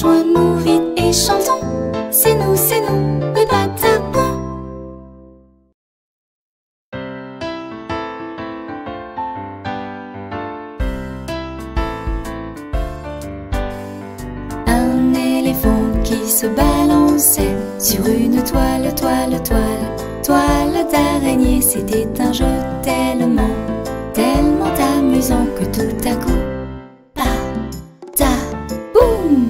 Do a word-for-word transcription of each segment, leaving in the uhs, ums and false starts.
rejoins-nous vite et chantons. C'est nous, c'est nous, les Patapons. Un éléphant qui se balançait sur une toile, toile, toile, toile d'araignée. C'était un jeu tellement, tellement amusant que tout à coup, boum!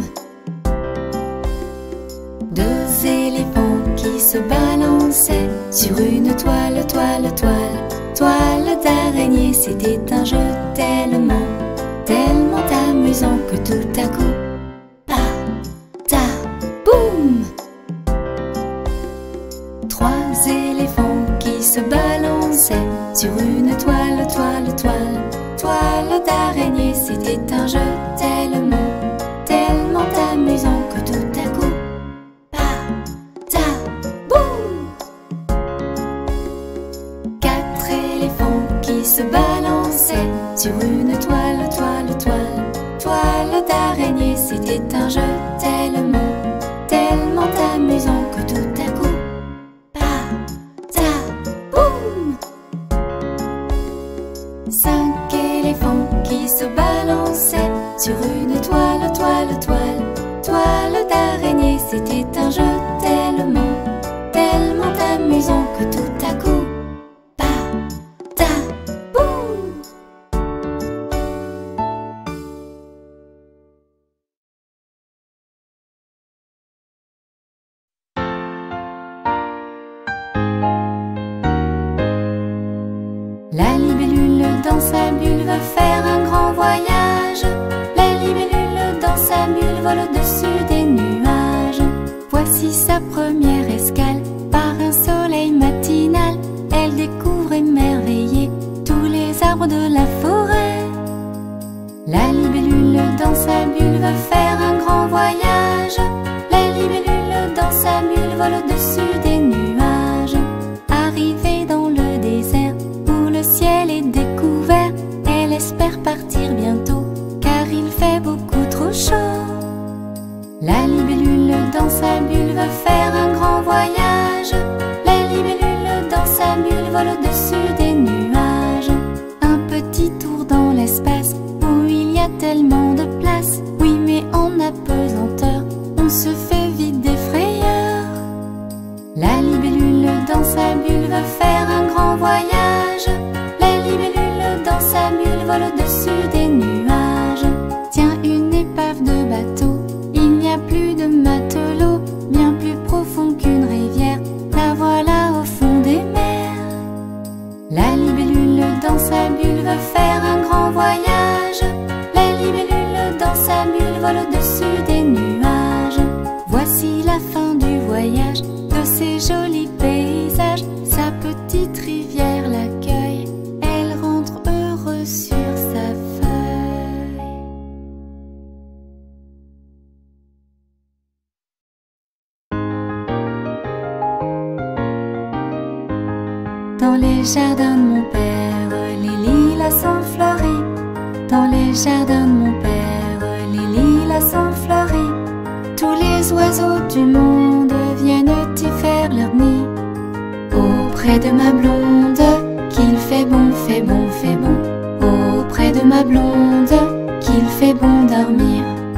Deux éléphants qui se balançaient sur une toile, toile, toile, toile d'araignée. C'était un jeu tellement, tellement amusant que tout à coup, boum! Trois éléphants qui se balançaient sur une toile, toile, toile, toile d'araignée. C'était un jeu tellement, tellement amusant que tout à coup, boum! Quatre éléphants qui se balançaient sur une toile, toile, toile, toile d'araignée. C'était un jeu tellement, tellement amusant que tout à coup, boum! Cinq éléphants qui se balançaient sur une toile, toile, toile, toile d'araignée. C'était un jeu tellement, tellement amusant que tout à coup, boum! La libellule dans sa bulle veut faire un grand voyage. La libellule dans sa bulle vole au-dessus des nuages. Voici sa première escale par un soleil matinal. Elle découvre émerveillée tous les arbres de la forêt. La libellule dans sa bulle veut faire un grand voyage. La libellule dans sa bulle vole au-dessus des nuages. Arrivée dans le désert où le ciel est découvert, elle espère partir bientôt car il fait beaucoup trop chaud. La libellule dans sa bulle veut faire un grand voyage. La libellule dans sa bulle vole au-dessus des nuages. Un petit tour dans l'espace où il y a tellement de place. Oui, mais en apesanteur, on se fait vite des frayeurs. La libellule dans sa bulle veut faire un grand voyage. La libellule dans sa bulle vole au-dessus des nuages. Tiens, une épave de bateau, il n'y a plus de matelot. Bien plus profond qu'une rivière, la voilà au fond des mers. La libellule dans sa bulle veut faire un grand voyage. La libellule dans sa bulle vole au-dessus des nuages. Voici la fin du voyage, de ces jolis paysages. Sa petite rivière l'accueille, elle rentre heureuse sur sa feuille. Dans les jardins de mon père, les lilas sont fleuris. Dans les jardins de mon père, les lilas sont fleuris. Tous les oiseaux du monde viennent y faire leur nid. Auprès de ma blonde, qu'il fait bon, fait bon, fait bon. Auprès de ma blonde, qu'il fait bon dormir.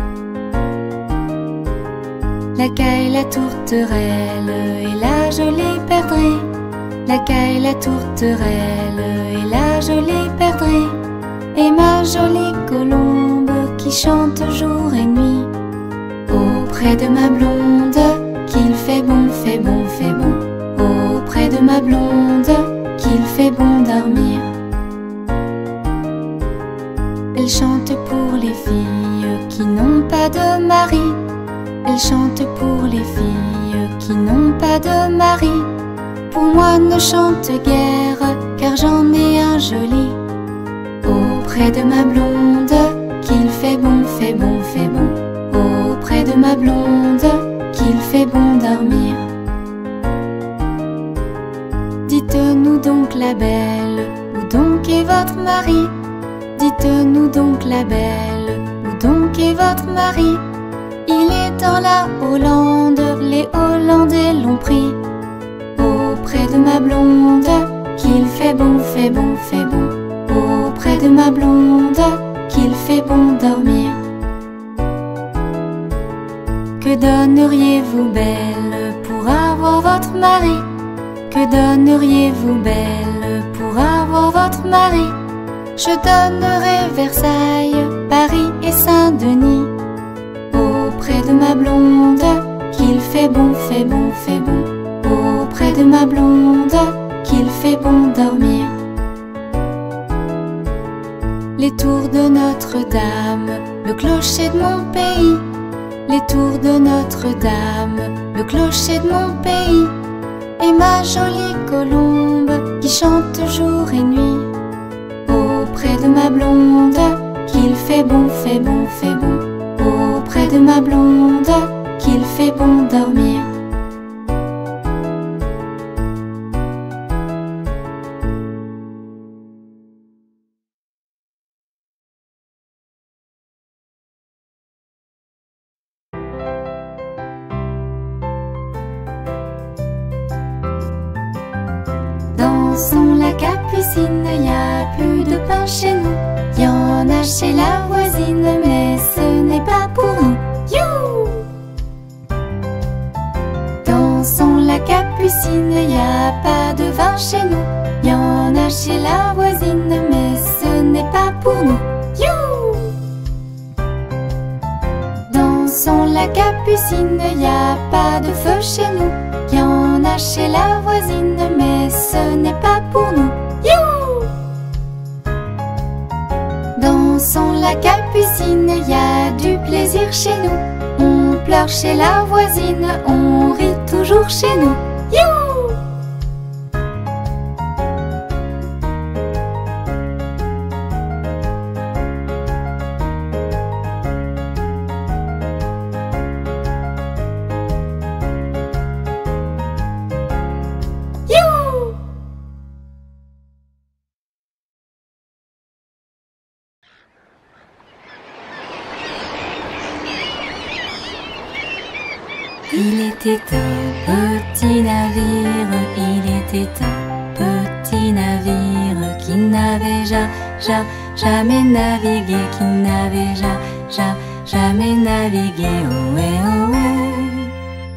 La caille, la tourterelle et la jolie perdrix. La caille, la tourterelle et la jolie perdrix. Et ma jolie colombe qui chante jour et nuit. Auprès de ma blonde, qu'il fait bon, fait bon, fait bon. Auprès de ma blonde, qu'il fait bon dormir. Elle chante pour les filles qui n'ont pas de mari. Elle chante pour les filles qui n'ont pas de mari. Pour moi ne chante guère, car j'en ai un joli. Auprès de ma blonde, qu'il fait bon, fait bon, fait bon. Auprès de ma blonde, qu'il fait bon dormir. Dites-nous donc la belle, où donc est votre mari? Dites-nous donc la belle, où donc est votre mari? Il est dans la Hollande, les Hollandais l'ont pris. Auprès de ma blonde, qu'il fait bon, fait bon, fait bon. Auprès de ma blonde, qu'il fait bon dormir. Que donneriez-vous, belle, pour avoir votre mari? Que donneriez-vous, belle, pour avoir votre mari? Je donnerai Versailles, Paris et Saint-Denis. Auprès de ma blonde, qu'il fait bon, fait bon, fait bon. Auprès de ma blonde, qu'il fait bon dormir. Les tours de Notre-Dame, le clocher de mon pays. Les tours de Notre-Dame, le clocher de mon pays. Et ma jolie colombe qui chante jour et nuit. Auprès de ma blonde, qu'il fait bon, fait bon, fait bon. Auprès de ma blonde, qu'il fait bon dormir. Dansons la Capucine, y a plus de pain chez nous. Y en a chez la voisine, mais ce n'est pas pour nous. You! Dansons la Capucine, y a pas de vin chez nous. Y en a chez la voisine, mais ce n'est pas pour nous. You! Dansons la Capucine, y a pas de feu chez nous. Y en a chez la voisine, mais ce n'est pas pour nous. You! Dansons la Capucine, y a du plaisir chez nous. On pleure chez la voisine, on rit toujours chez nous. You! Il était un petit navire, il était un petit navire qui n'avait ja, ja, jamais navigué, qui n'avait ja, ja, jamais navigué, ohé, ohé.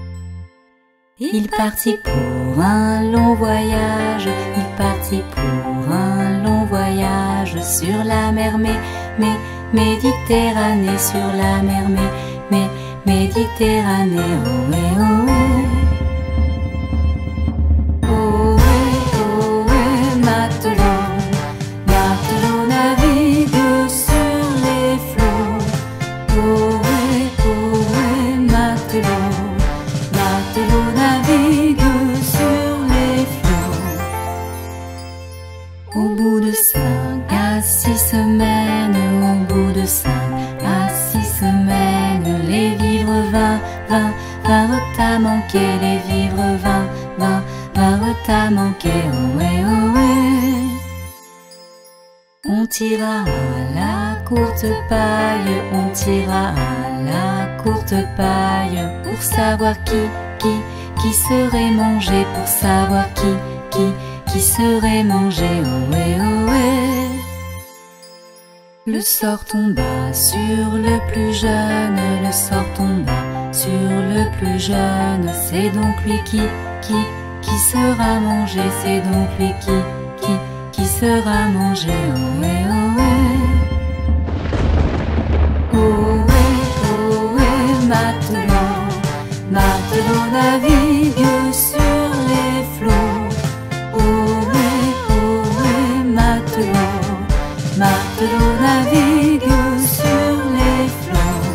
Il partit pour un long voyage, il partit pour un long voyage sur la mer, mais, mais, Méditerranée, sur la mer, mais, mais, Méditerranée, ohé, ohé. Ohé, ohé, matelot, matelot navigue sur les flots. Ohé, ohé, matelot, matelot navigue sur les flots. Au bout de cinq à six semaines, au bout de cinq à six semaines, les vivres vinrent, vinrent, vinrent à manquer, les vivres vinrent, vinrent, vinrent à manquer, ohé, ohé. On tira à la courte paille, on tira à la courte paille, pour savoir qui, qui, qui serait mangé, pour savoir qui, qui, qui serait mangé, ohé, ohé. Le sort tomba sur le plus jeune, le sort tomba sur le plus jeune. C'est donc lui qui, qui, qui sera mangé, c'est donc lui qui, qui, qui sera mangé, ohé, ohé. Ohé, ohé, matelot, matelot navigue sur les flots. Ohé, ohé, matelot, matelot navigue sur les flots.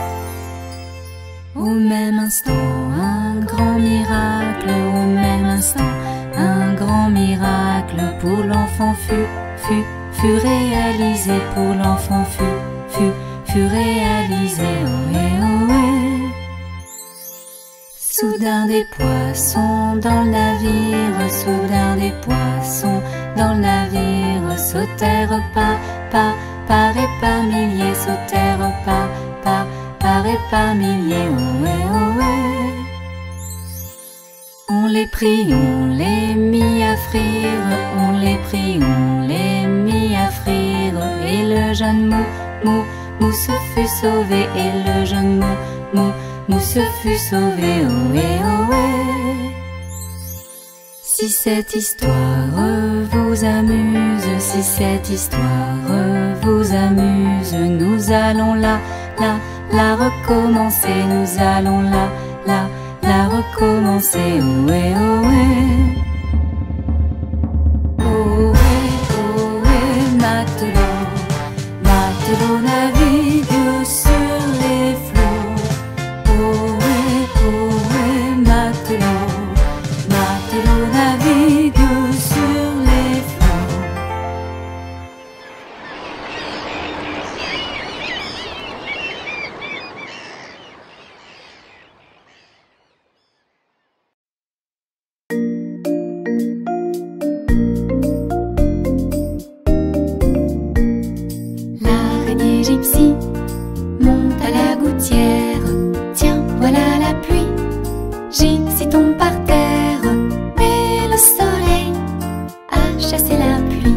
Au même instant, un grand miracle, au même instant, un grand miracle pour l'enfant fut, fut, fut réalisé, pour l'enfant fut, fut, fut réalisé, ohé, ohé. Soudain des poissons dans le navire, soudain des poissons dans le navire, sautèrent pas, pas, par et par milliers, sautèrent pas, pas, par par et par milliers, ohé, ohé. On les prit, on les mit à frire, on les prit, on les mit à frire, et le jeune mou, mou, mou se fut sauvé, et le jeune mou, mou, mou se fut sauvé, ohé, ohé. Si cette histoire vous amuse, si cette histoire vous amuse, nous allons là, là, la recommencer, nous allons là, là, la recommencer, ohé, ohé. Ohé, ohé, matelot, matelot navigue sur les flots. Ohé, ohé, matelot, matelot navigue sur les flots. L'araignée gypsy monte à la gouttière. Tiens, voilà la pluie. Gypsy tombe par terre, mais le soleil a chassé la pluie.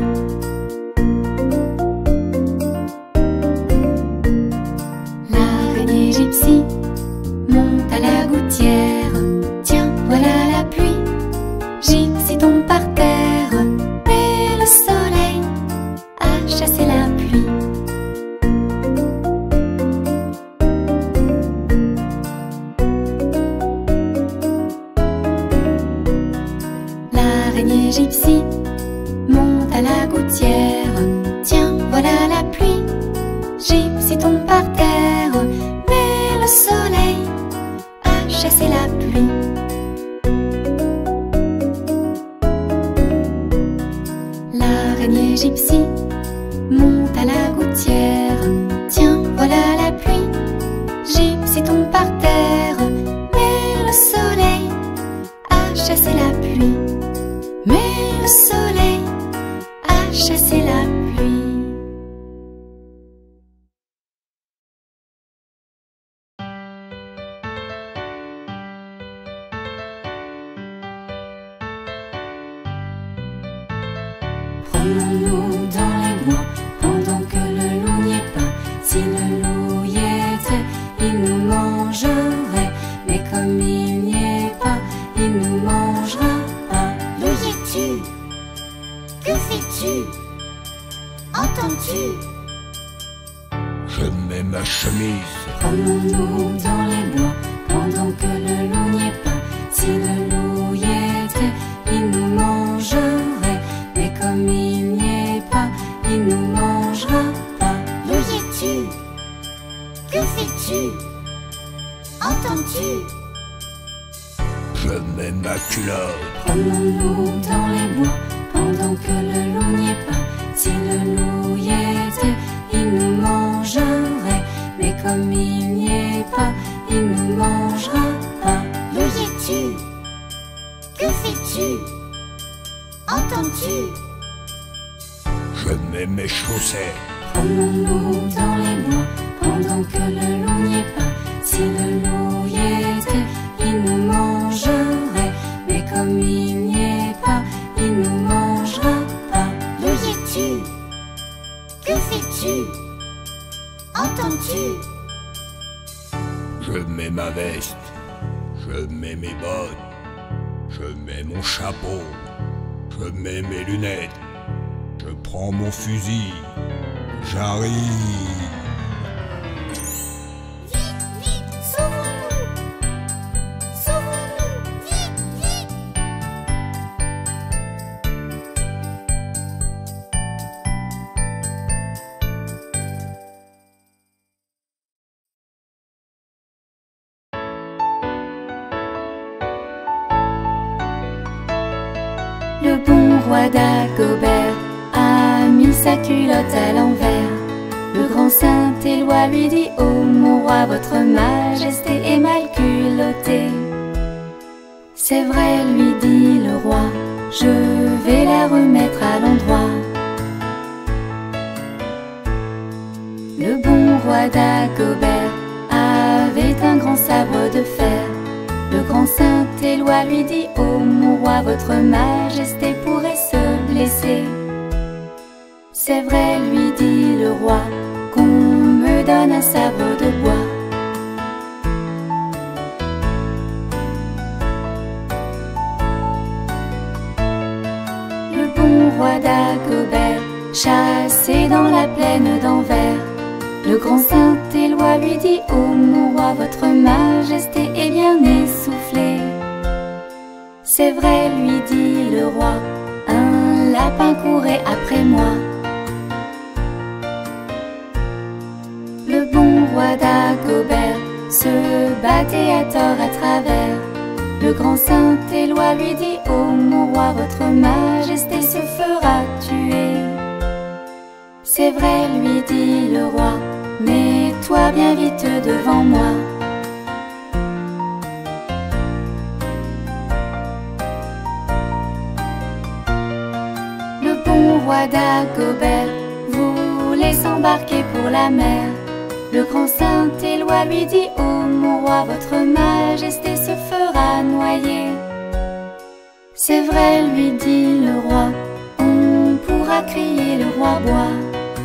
L'araignée gypsy monte à la gouttière. Tiens, voilà la pluie. Gypsy tombe par terre, mais le soleil a chassé la pluie. L'araignée gypsy monte à la gouttière. Tiens, voilà la pluie. Gypsy tombe par terre, mais le soleil a chassé la pluie. L'araignée gypsy monte à la gouttière. Tiens, voilà la pluie. Gypsy tombe par terre, mais le soleil a chassé la pluie. Mais le soleil a chassé la pluie. Promenons-nous dans les bois pendant que le loup n'y est pas. Si le loup y était, il nous mangerait. Mais comme il n'y est pas, il nous mangera pas. Où y es-tu? Que fais-tu? Entends-tu? Je mets ma chemise. Promenons-nous dans les bois pendant que le loup n'y est pas. Si le loup y était, il nous mangerait. Mais comme il n'y est pas, il nous mangera pas. Où y es-tu? Que fais-tu? Entends-tu? Je mets ma culotte. Promenons-nous dans les bois pendant que le loup n'y est pas. Si le loup y était, il nous mangerait. Mais comme il n'y est pas, il nous mangera pas. Où y es-tu? Que fais-tu? Entends-tu? Je mets mes chaussettes. Promenons-nous dans les bois pendant que le loup n'y est pas. Si le loup y était, il nous mangerait. Mais comme il n'y est pas, il nous mangera pas. Où y es-tu? Que fais-tu? Entends-tu? Je mets ma veste. Je mets mes bottes. Je mets mon chapeau. Je mets mes lunettes. Je prends mon fusil. J'arrive. Vite, vite, sauvons-nous! Sauvons-nous! Vite, vite! Le bon roi Dagobert a mis sa culotte à l'envers. Le grand Saint-Éloi lui dit: « Oh mon roi, votre majesté est mal culottée. » « C'est vrai, lui dit le roi, je vais la remettre à l'endroit. » Le bon roi Dagobert a loi lui dit: oh mon roi, votre majesté pourrait se blesser. C'est vrai, lui dit le roi, qu'on me donne un sabre de bois. Le bon roi d'Agobert, chassé dans la plaine d'Anvers, le grand Saint-Éloi lui dit: oh mon roi, votre majesté est bien essoufflée. C'est vrai, lui dit le roi, un lapin courait après moi. Le bon roi d'Agobert se battait à tort à travers. Le grand Saint-Éloi lui dit: oh mon roi, votre majesté se fera tuer. C'est vrai, lui dit le roi, mets-toi bien vite devant moi. Le bon roi d'Agobert voulait s'embarquer pour la mer. Le grand Saint-Éloi lui dit: oh mon roi, votre majesté se fera noyer. C'est vrai, lui dit le roi, on pourra crier le roi boit.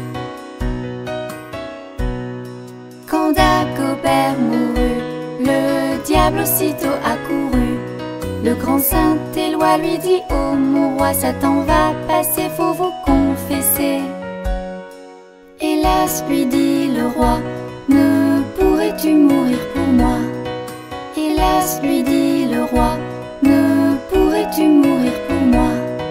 Quand Dagobert mourut, le diable aussitôt accourut. Le grand Saint-Éloi lui dit: oh mon roi, Satan va passer, faut vous confesser. Hélas, lui dit le roi, ne pourrais-tu mourir pour moi? Hélas, lui dit le roi, ne pourrais-tu mourir pour moi?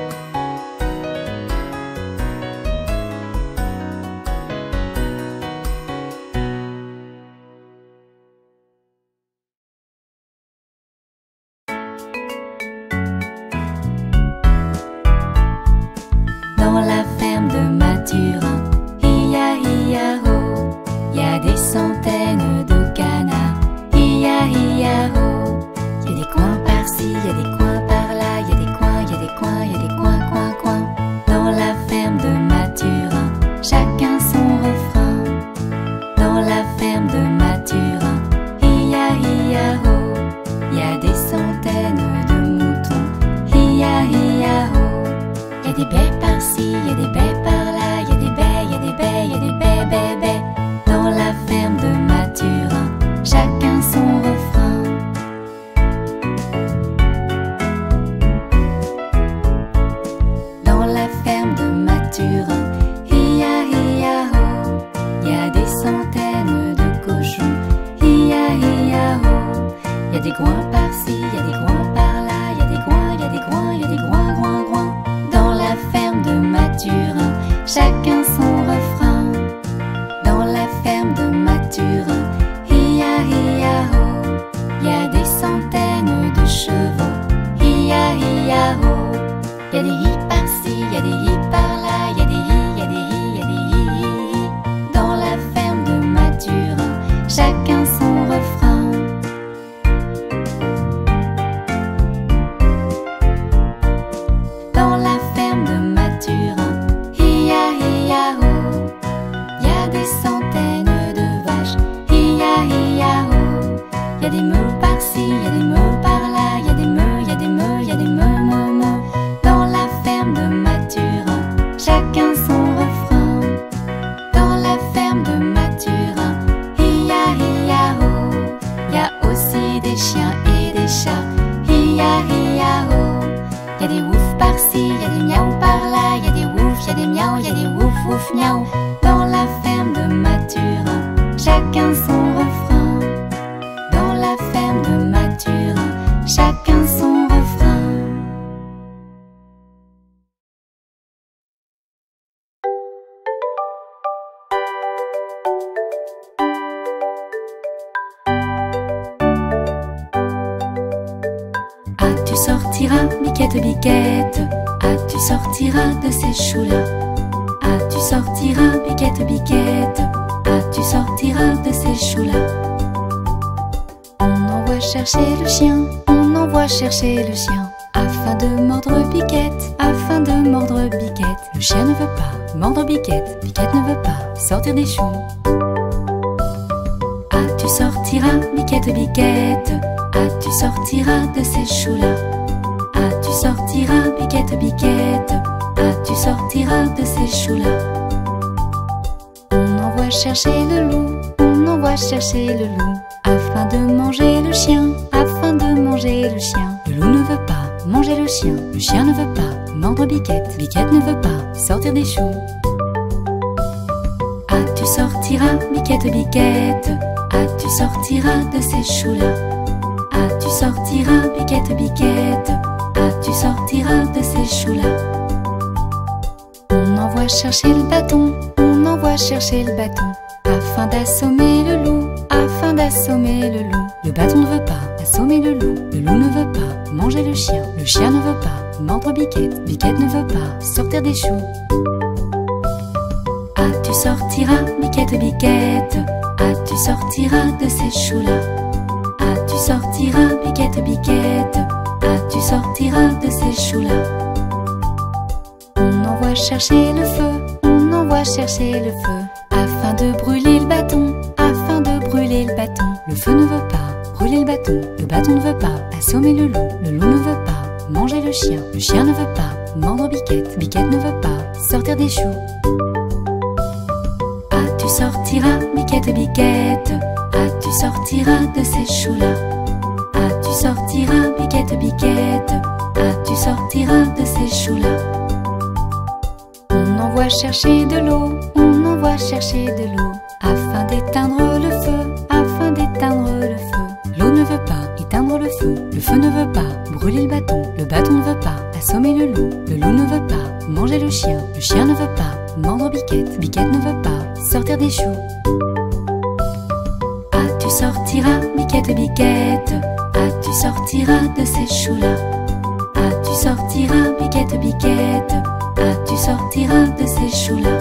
Dans la ferme de Mathurin, hi-ya hi-ya-ho, y a des centaines de canards, hi-ya hi-ya-ho. Y a des coins par-ci, y a des coins par-là, y a des coins, y a des coins, y a des coins, coins, coins. Dans la ferme de Mathurin, chacun son refrain. Dans la ferme de Mathurin, hi-ya hi-ya-ho, y a des centaines de moutons, hi-ya hi-ya-ho. Y a des baies par-ci, y a des baies par-là, y a des baies, y a des baies, y a des baies, baies, baies. Dans la ferme de Mathurin, chacun son refrain. Dans la ferme de Mathurin, hi-ya hi-ya-ho, y a des centaines de cochons, hi-ya hi-ya-ho. Y a des groins par-ci, y a des groins par-là, y a des groins, y a des groins, y a des groins, groins, groins. Dans la ferme de Mathurin, chacun son refrain. Dans la ferme de Mathurin, hi-ya hi-ya-ho, y a des centaines de chevaux, hi-ya hi-ya-ho. Y a des hi par-ci, y a des hi par-là, y a des hi, y a des hi, y a des hi, hi, hi. Dans la ferme de Mathurin, chacun son refrain. Dans la ferme de Mathurin, hi-ya hi-ya-ho, y a des centaines de vaches, hi-ya hi-ya-ho. Y a des meules par-ci, y a des meules par-là, y a des meules, y a des meules, y a des meules, meules, meules. Dans la ferme de Mathurin, chacun son refrain. Dans la ferme de Mathurin, hi-ya hi-ya-ho, y a aussi des chiens et des chats, hi-ya hi-ya-ho. Y a des woufs par-ci, y a des miaou par-là, y a des woufs, y a des miaou, y a des wouf wouf miaou. Dans la ferme de Mathurin, chacun son refrain. Dans la ferme de Mathurin, chacun son refrain. Ah, tu sortiras, biquette, biquette, ah, tu sortiras de ces choux-là. Ah, tu sortiras, biquette, biquette, ah, tu sortiras de ces choux-là. On envoie chercher le chien, on envoie chercher le chien, afin de mordre Biquette, afin de mordre Biquette. Le chien ne veut pas mordre Biquette, Biquette ne veut pas sortir des choux. Ah, tu sortiras, Biquette, Biquette? Ah, tu sortiras de ces choux-là. Ah, tu sortiras, Biquette, Biquette? Ah, tu sortiras de ces choux-là. On envoie chercher le loup, on envoie chercher le loup, afin de manger le chien, afin de manger le chien. Le loup ne veut pas manger le chien, le chien ne veut pas mordre Biquette, Biquette ne veut pas sortir des choux. Ah, tu sortiras, Biquette, Biquette? Ah, tu sortiras de ces choux-là. Ah, tu sortiras, Biquette, Biquette? Ah, tu sortiras de ces choux-là. On envoie chercher le bâton, on envoie chercher le bâton, afin d'assommer le loup, afin d'assommer le loup. Le bâton ne veut pas assommer le loup, le loup ne veut pas manger le chien, le chien ne veut pas mordre Biquette, Biquette ne veut pas sortir des choux. Ah, tu sortiras, Biquette, Biquette? Ah, tu sortiras de ces choux-là. Ah, tu sortiras, Biquette, Biquette? Ah, tu sortiras de ces choux-là. On envoie chercher le feu, on envoie chercher le feu, afin de brûler le bâton, afin de brûler le bâton. Le feu ne veut pas brûler le bâton, le bâton ne veut pas assommer le loup, le loup ne veut pas manger le chien, le chien ne veut pas mordre Biquette, Biquette ne veut pas sortir des choux. Ah, tu sortiras, Biquette, Biquette? Ah, tu sortiras de ces choux-là. Ah, tu sortiras, Biquette, Biquette? Ah, tu sortiras de ces choux-là. On envoie chercher de l'eau, on envoie chercher de l'eau, afin d'éteindre le feu, afin d'éteindre le feu. L'eau ne veut pas éteindre le feu, le feu ne veut pas brûler le bâton, le bâton ne veut pas assommer le loup, le loup ne veut pas manger le chien, le chien ne veut pas mordre Biquette, Biquette ne veut pas sortir des choux. Ah, tu sortiras, Biquette, Biquette? Ah, tu sortiras de ces choux-là. Ah, tu sortiras, Biquette, Biquette? Ah, tu sortiras de ces choux-là.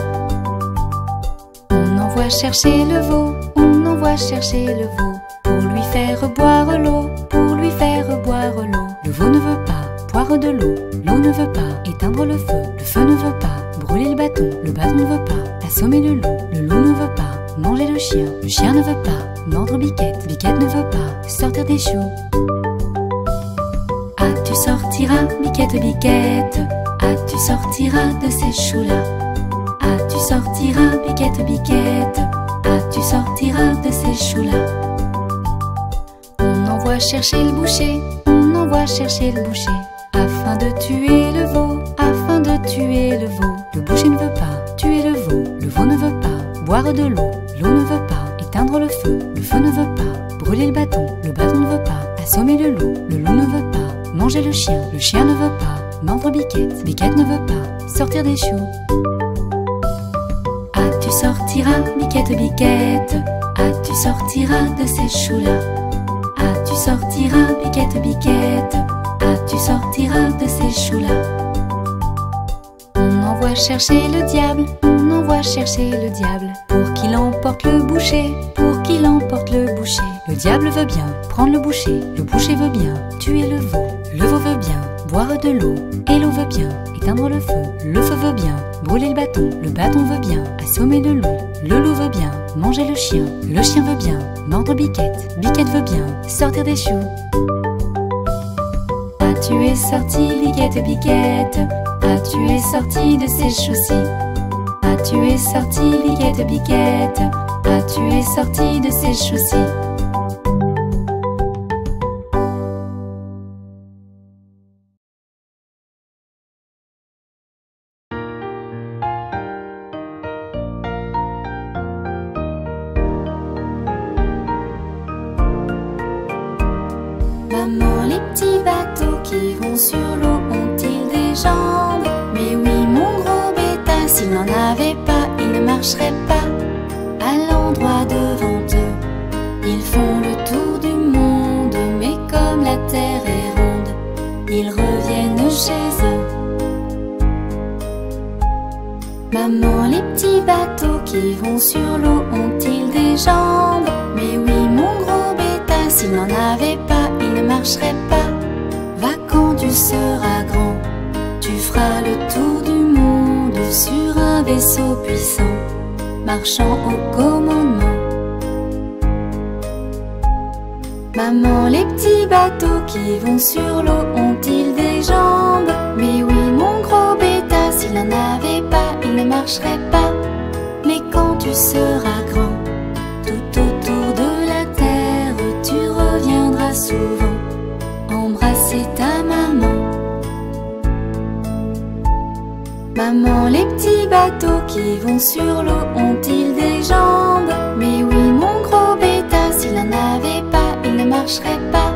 On envoie chercher le veau, on envoie chercher le veau, pour lui faire boire l'eau, pour lui faire boire l'eau. Le veau ne veut pas boire de l'eau, l'eau ne veut pas éteindre le feu, le feu ne veut pas brûler le bâton, le bâton ne veut pas assommer le loup, le loup ne veut pas manger le chien, le chien ne veut pas mordre Biquette, Biquette ne veut pas sortir des choux. Ah, tu sortiras, Biquette, Biquette? Ah, tu sortiras de ces choux-là. Ah, tu sortiras, Biquette, Biquette? Ah, tu sortiras de ces choux-là. On envoie chercher le boucher, on envoie chercher le boucher, afin de tuer le veau, afin de tuer le veau. Le boucher ne veut pas tuer le veau, le veau ne veut pas boire de l'eau, l'eau ne veut pas éteindre le feu, le feu ne veut pas brûler le bâton, le bâton ne veut pas assommer le loup, le loup ne veut pas manger le chien, le chien ne veut pas mordre Biquette, Biquette ne veut pas sortir des choux. Ah, tu sortiras, Biquette, Biquette? Ah, tu sortiras de ces choux-là. Ah, tu sortiras, Biquette, Biquette? Ah, tu sortiras de ces choux-là. On envoie chercher le diable, on envoie chercher le diable, pour qu'il emporte le boucher, pour qu'il emporte le boucher. Le diable veut bien prendre le boucher, le boucher veut bien tuer le veau, le veau veut bien boire de l'eau, et l'eau veut bien éteindre le feu, le feu veut bien brûler le bâton, le bâton veut bien assommer le loup, le loup veut bien manger le chien, le chien veut bien mordre Biquette, Biquette veut bien sortir des choux. Ah, tu es sorti, Biquette, Biquette? Ah, tu es sorti de ces choux-ci. Ah, tu es sorti, Biquette, Biquette? Ah, tu es sorti de ces choux-ci. Maman, les petits bateaux qui vont sur l'eau ont-ils des jambes? Mais oui, mon gros bétail, s'il n'en avait pas, il ne marcherait pas. À l'endroit devant eux, ils font le tour du monde, mais comme la terre est ronde, ils reviennent chez eux. Maman, les petits bateaux qui vont sur l'eau ont-ils des jambes? Mais oui, mon gros bétail, s'il n'en avait pas, il ne marcherait pas. Va quand tu seras grand, tu feras le tour du monde sur un vaisseau puissant, marchant au commandement. Maman, les petits bateaux qui vont sur l'eau ont-ils des jambes? Mais oui, mon gros bétain, s'il n'en avait pas, il ne marcherait pas. Mais quand tu seras grand, tout autour de la terre, tu reviendras souvent embrasser ta maman. Maman, les petits bateaux qui vont sur l'eau ont-ils des jambes? Mais oui, mon gros bétain, s'il n'en avait pas, il ne marcherait pas.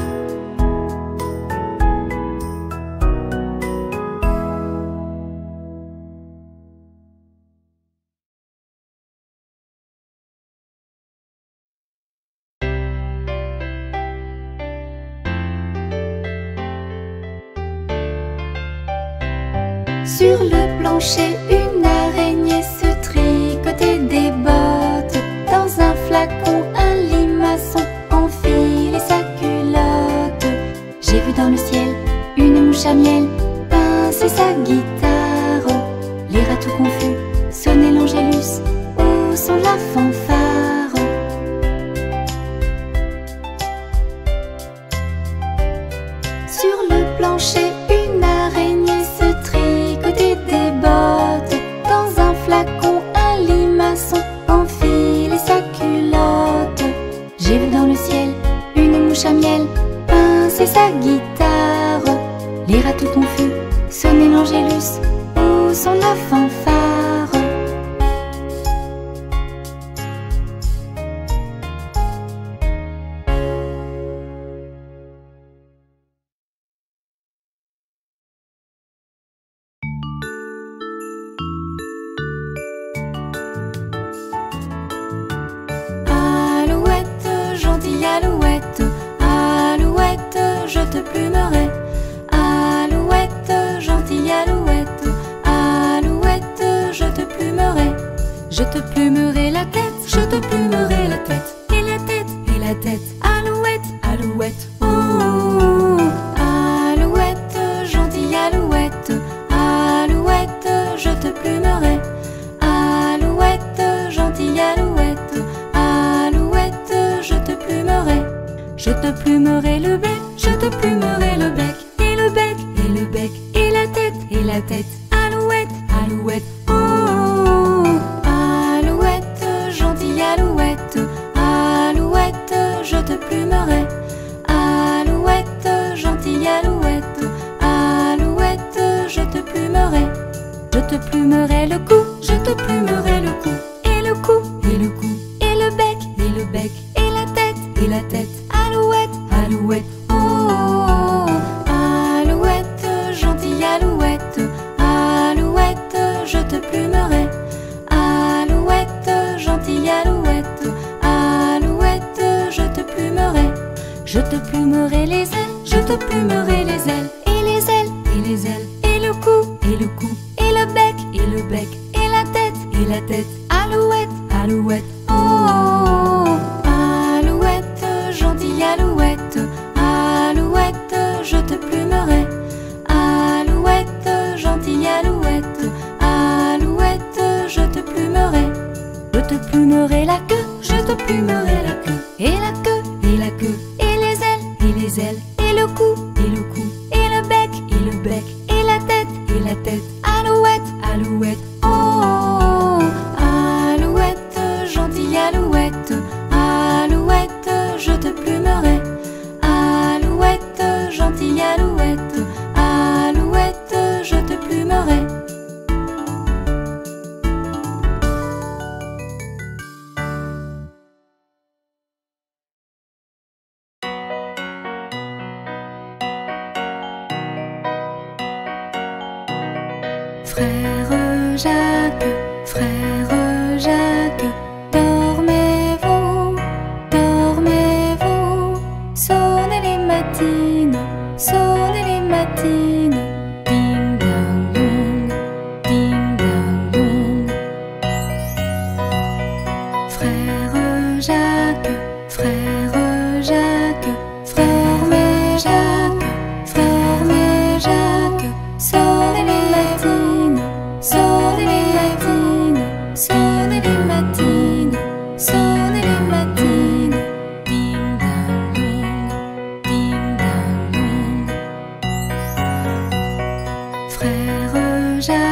Sur le plancher, une araignée se tricotait des bottes. Dans un flacon, un limaçon enfilait sa culotte. J'ai vu dans le ciel une mouche à miel pincer sa guitare. Les rats tout confus sonnaient l'angélus au son de la fanfare. Sur le plancher, une araignée se tricotait des bottes. Dans un flacon, un limaçon enfilait sa culotte. J'ai vu dans le ciel une mouche à miel pincer sa guitare. Les rats tout confus sonnaient l'angélus au son de la fanfare. Alouette, alouette, je te plumerai. Alouette, gentille alouette, alouette, je te plumerai. Je te plumerai la tête, je te plumerai la tête, et la tête, et la tête. Alouette, alouette, oh, alouette, gentille alouette, alouette, je te plumerai. Alouette, gentille alouette, alouette, je te plumerai. Je te plumerai le bec, je te plumerai le bec, et le bec, et le bec, et la tête, et la tête. Alouette, alouette, oh, alouette, gentille alouette, alouette, je te plumerai. Alouette, gentille alouette, alouette, je te plumerai. Je te plumerai le cou, je te plumerai le cou, et le cou, et le cou, et le bec, et le bec, et la tête, et la tête. Alouette, alouette, oh, alouette, gentille alouette, alouette, je te plumerai. Alouette, gentille alouette, alouette, je te plumerai. Je te plumerai les ailes, je te plumerai les ailes, et les ailes, et les ailes, et le cou, et le cou, et le bec, et le bec, et la tête, et la tête. Alouette, alouette, oh, alouette, gentille alouette, alouette, je te plumerai. Alouette, gentille alouette, alouette, je te plumerai. Je te plumerai la queue, je te plumerai la queue, et la queue, et la queue, et les ailes, et les ailes, et le cou, et le cou, et le bec, et le bec, et la tête, et la tête. Alouette, alouette, oh, alouette, gentille alouette, alouette, je te plumerai. Alouette, gentille alouette, alouette, je te plumerai. Frère Jacques, frère Jacques, dormez-vous, dormez-vous, sonnez les matines, sonnez les matines, ding dang dong, ding dang dong. Frère Jacques, frère Jacques, frère mais Jacques, frère mais Jacques, sonnez les matines, sonnez les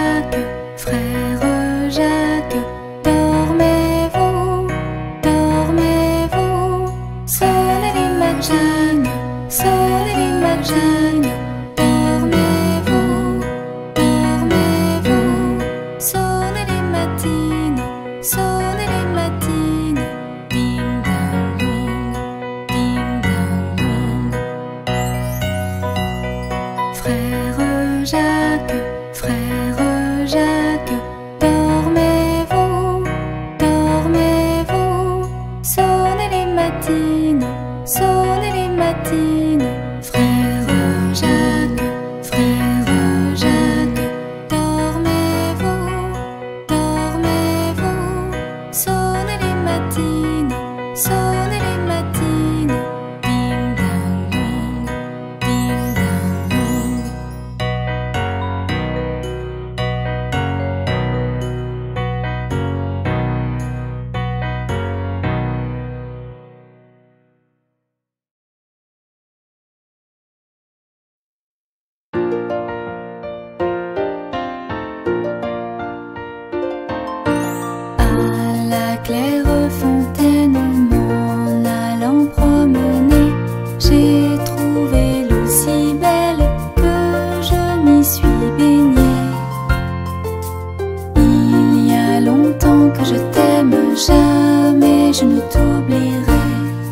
Jacques, frère Jacques, dormez-vous, dormez-vous? Sonnez les matines, sonnez les matines, dormez-vous, dormez-vous? Sonnez les matines, sonnez les matines, ding dong dong, ding dong dong. Frère Jacques, frère Jacques, dormez-vous, dormez-vous? Sonnez les matines, sonnez les matines. Frère Jacques, frère Jacques, dormez-vous, dormez-vous? Sonnez les matines, sonnez les matines, ding dong dong, ding dong dong. À la claire fontaine, m'en allant promener, j'ai trouvé l'eau si belle que je m'y suis baignée. Il y a longtemps que je t'aime, jamais je ne t'oublierai.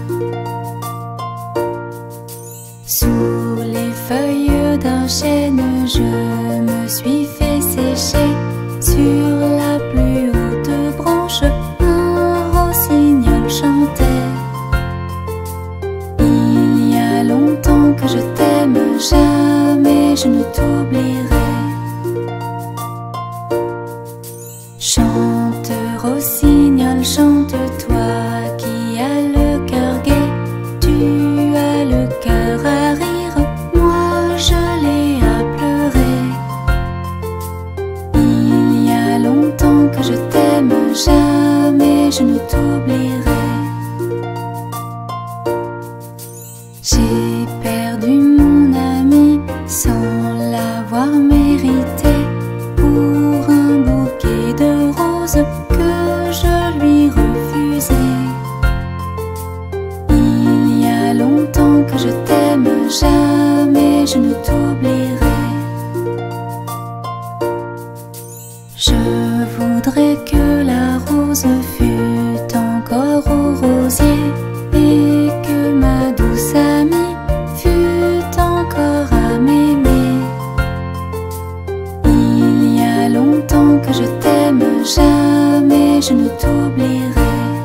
Sous les feuilles d'un chêne, je me suis fait sécher. Sur la plus haute branche, un rossignol chantait. Il y a longtemps que je t'aime, jamais je ne t'oublierai. Chante, rossignol, chante, toi qui as le cœur gai. Tu as le cœur à rire, moi je l'ai à pleurer. Il y a longtemps que je t'aime, jamais je ne t'oublierai. J'ai perdu mon ami sans l'avoir mérité, pour un bouquet de roses que je lui refusais. Il y a longtemps que je t'aime, jamais je ne t'oublierai. Je voudrais que la rose fût encore au rosier, et que ma douce amie fût encore à m'aimer. Il y a longtemps que je t'aime, jamais je ne t'oublierai.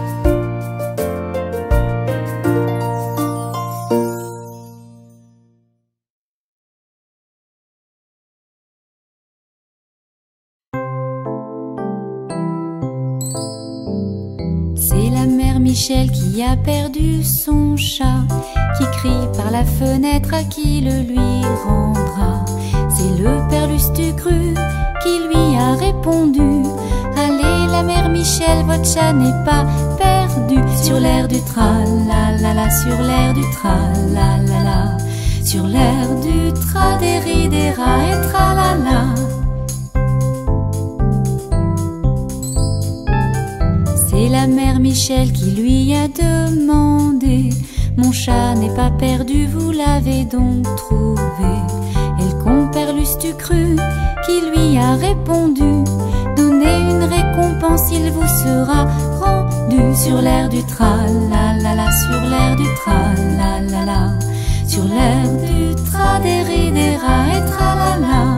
C'est la mère Michel qui a perdu son chat, qui crie par la fenêtre à qui le lui rendra. C'est le père Lustucru qui lui a répondu: allez la mère Michel, votre chat n'est pas perdu. Sur l'air du tra-la-la-la, sur l'air du tra-la-la-la, sur l'air du tra-des-ri-des-ra et tra-la-la. C'est la mère Michel qui lui a demandé: mon chat n'est pas perdu, vous l'avez donc trouvé? Et le compère Lustucru qui lui a répondu: donnez une récompense, il vous sera rendu. Sur l'air du tra-la-la-la, sur l'air du tra-la-la-la, sur l'air du tra-des-ri-des-ra et tra-la-la.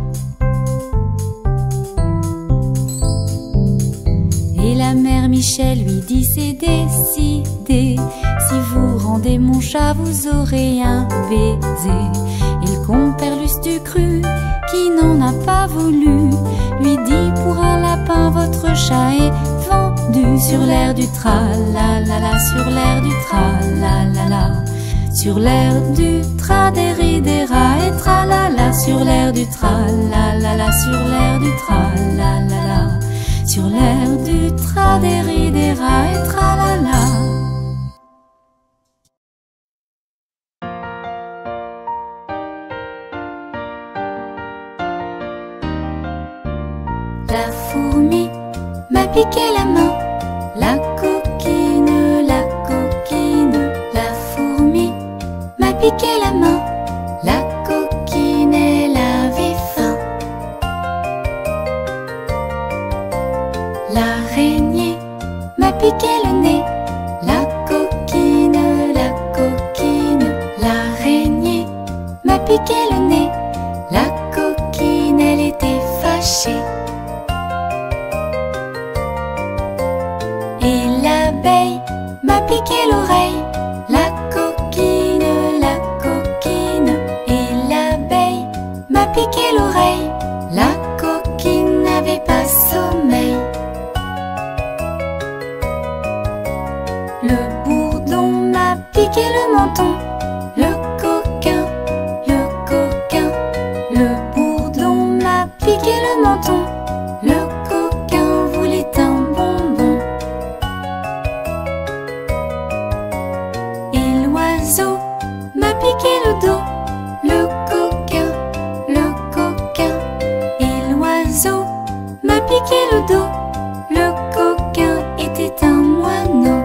Et la mère Michel lui dit: c'est décidé, si vous rendez mon chat, vous aurez un baiser. Et le compère Lustucru, qui n'en a pas voulu, lui dit: pour un lapin, votre chat est vendu. Sur l'air du tra-la-la-la, sur l'air du tra-la-la-la, sur l'air du tra-des-ri-des-ra et tra-la-la, sur l'air du tra-la-la-la, sur l'air du tra-la-la-la, sur l'air du tra-des-ri-des-ra et tra-la-la. La fourmi m'a piqué la main. La coquine, la coquine. La fourmi m'a piqué la main. La coquine, elle avait faim. L'araignée m'a piqué le nez. La coquine, la coquine. L'araignée m'a piqué le nez. La coquine, elle était fâchée. Et l'abeille m'a piqué l'oreille. La coquine, la coquine. Et l'abeille m'a piqué l'oreille. La coquine n'avait pas sommeil. Le bourdon m'a piqué le menton. Le coquin, le coquin. Le bourdon m'a piqué le menton. Le coquin voulait un bonbon. Et l'oiseau m'a piqué le dos. Le coquin, le coquin. Et l'oiseau m'a piqué le dos. Le coquin était un moineau.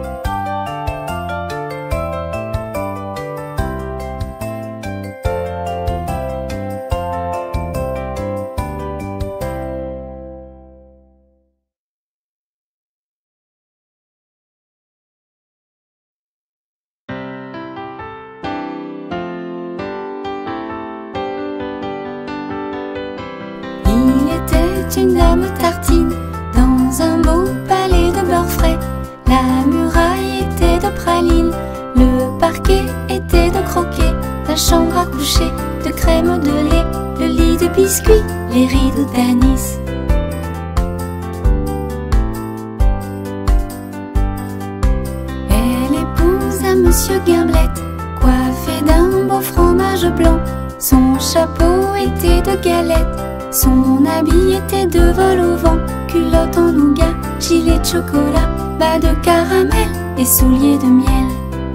Une dame tartine dans un beau palais de beurre frais. La muraille était de praline, le parquet était de croquet, la chambre à coucher de crème de lait, le lit de biscuits, les rideaux d'anis. Elle épousa Monsieur Guimblette, coiffé d'un beau fromage blanc. Son chapeau était de galette. Son habit était de vol au vent, culotte en nougat, gilet de chocolat, bas de caramel et souliers de miel.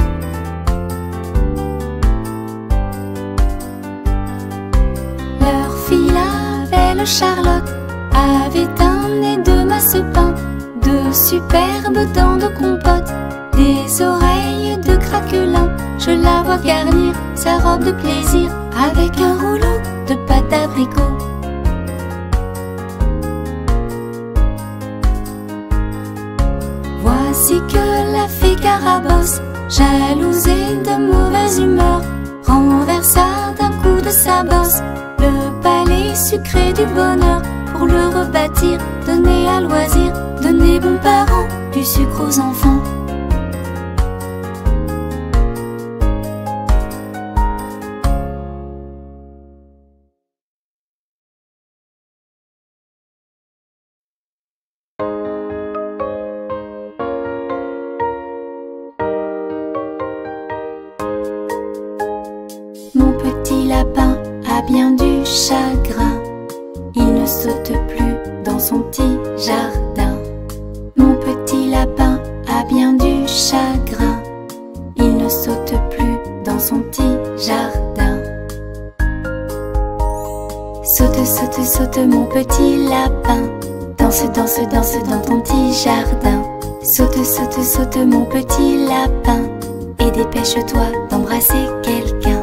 Leur fille, la belle Charlotte, avait un nez de massepain, de superbes dents de compote, des oreilles de craquelin. Je la vois garnir sa robe de plaisir avec un rouleau de pâte d'abricot. Voici que la fée Carabosse, jalouse et de mauvaise humeur, renversa d'un coup de sa bosse le palais sucré du bonheur. Pour le rebâtir, donner à loisir, donner bons parents, du sucre aux enfants. Mon petit lapin a bien du chagrin, il ne saute plus dans son petit jardin. Mon petit lapin a bien du chagrin, il ne saute plus dans son petit jardin. Saute, saute, saute mon petit lapin, danse, danse, danse dans ton petit jardin. Saute, saute, saute mon petit lapin, et dépêche-toi d'embrasser quelqu'un.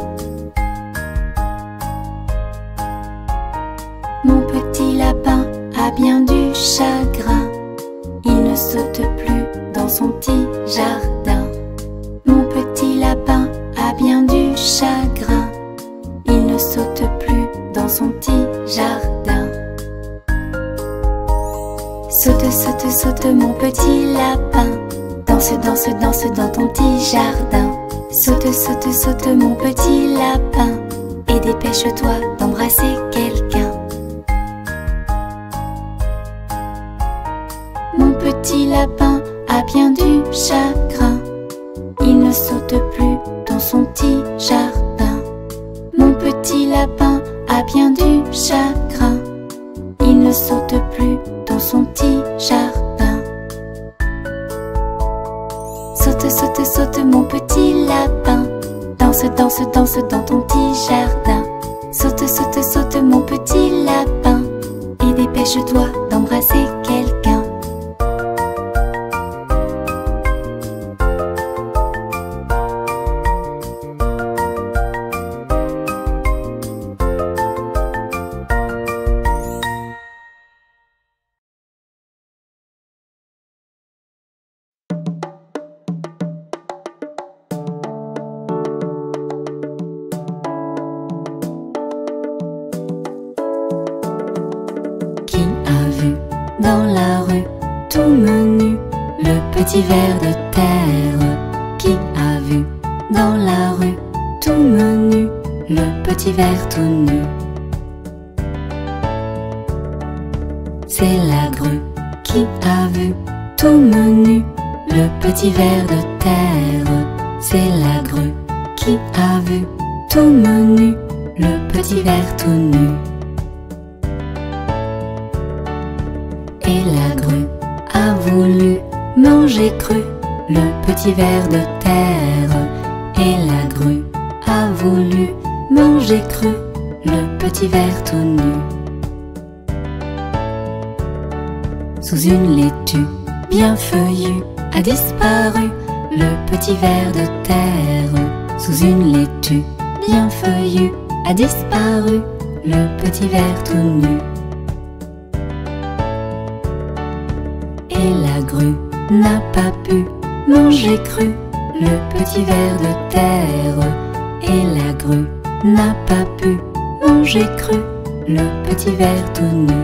Mon petit lapin a bien du chagrin, il ne saute plus dans son petit jardin. Mon petit lapin a bien du chagrin, il ne saute plus dans son petit jardin. Saute, saute, saute mon petit lapin, danse, danse, danse dans ton petit jardin. Saute, saute, saute mon petit lapin, et dépêche-toi d'embrasser quelqu'un. Mon petit lapin a bien du chagrin, il ne saute plus dans son petit jardin. Mon petit lapin a bien du chagrin, il ne saute plus dans son petit jardin. Saute, saute, saute mon petit lapin, danse, danse, danse dans ton petit jardin. Saute, saute, saute mon petit lapin, et dépêche Dépêche-toi d'embrasser quelqu'un. Dans la rue, tout menu, le petit ver de terre. Qui a vu dans la rue, tout menu, le petit ver tout nu? C'est la grue. Qui a vu tout menu, le petit ver de terre? C'est la grue. Qui a vu tout menu, le petit ver tout nu? Et la grue a voulu manger cru le petit ver de terre. Et la grue a voulu manger cru le petit ver tout nu. Sous une laitue bien feuillue a disparu le petit ver de terre. Sous une laitue bien feuillue a disparu le petit ver tout nu. Et la grue n'a pas pu manger cru le petit ver de terre. Et la grue n'a pas pu manger cru le petit ver tout nu.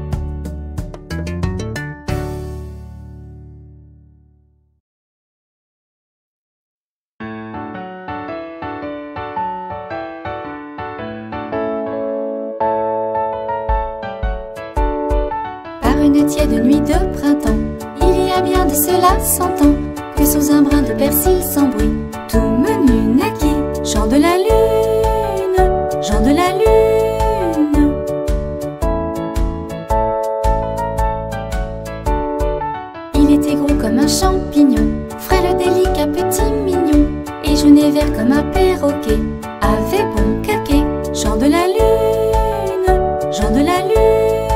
Par une tiède nuit de printemps, il y a bien de cela cent ans, que sous un brin de persil sans bruit, tout menu naquit, Jean de la lune, Jean de la lune. Il était gros comme un champignon, frêle, délicat, petit, mignon, et jaunet vert comme un perroquet, avait bon caquet, Jean de la lune, Jean de la lune.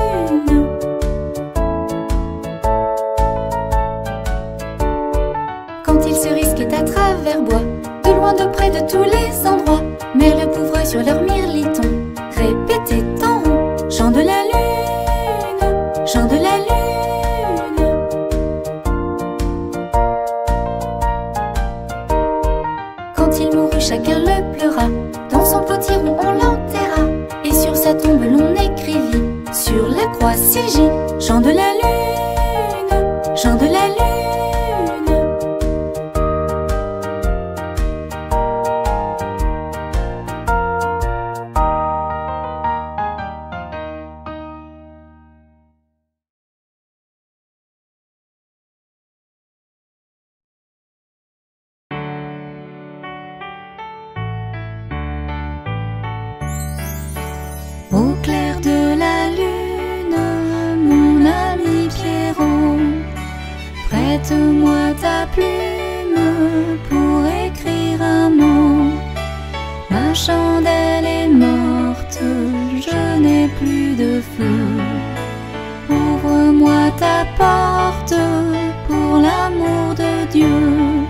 À travers bois, de loin, de près, de tous les endroits, merle, pouvreux sur leur mirliton, répétait en rond, Jean de la lune, Jean de la lune. Quand il mourut, chacun le pleura, dans son potiron on l'enterra, et sur sa tombe l'on écrivit, sur la croix C J, Jean de la lune, Jean de la lune. Au clair de la lune, mon ami Pierrot, prête-moi ta plume pour écrire un mot. Ma chandelle est morte, je n'ai plus de feu. Ouvre-moi ta porte pour l'amour de Dieu.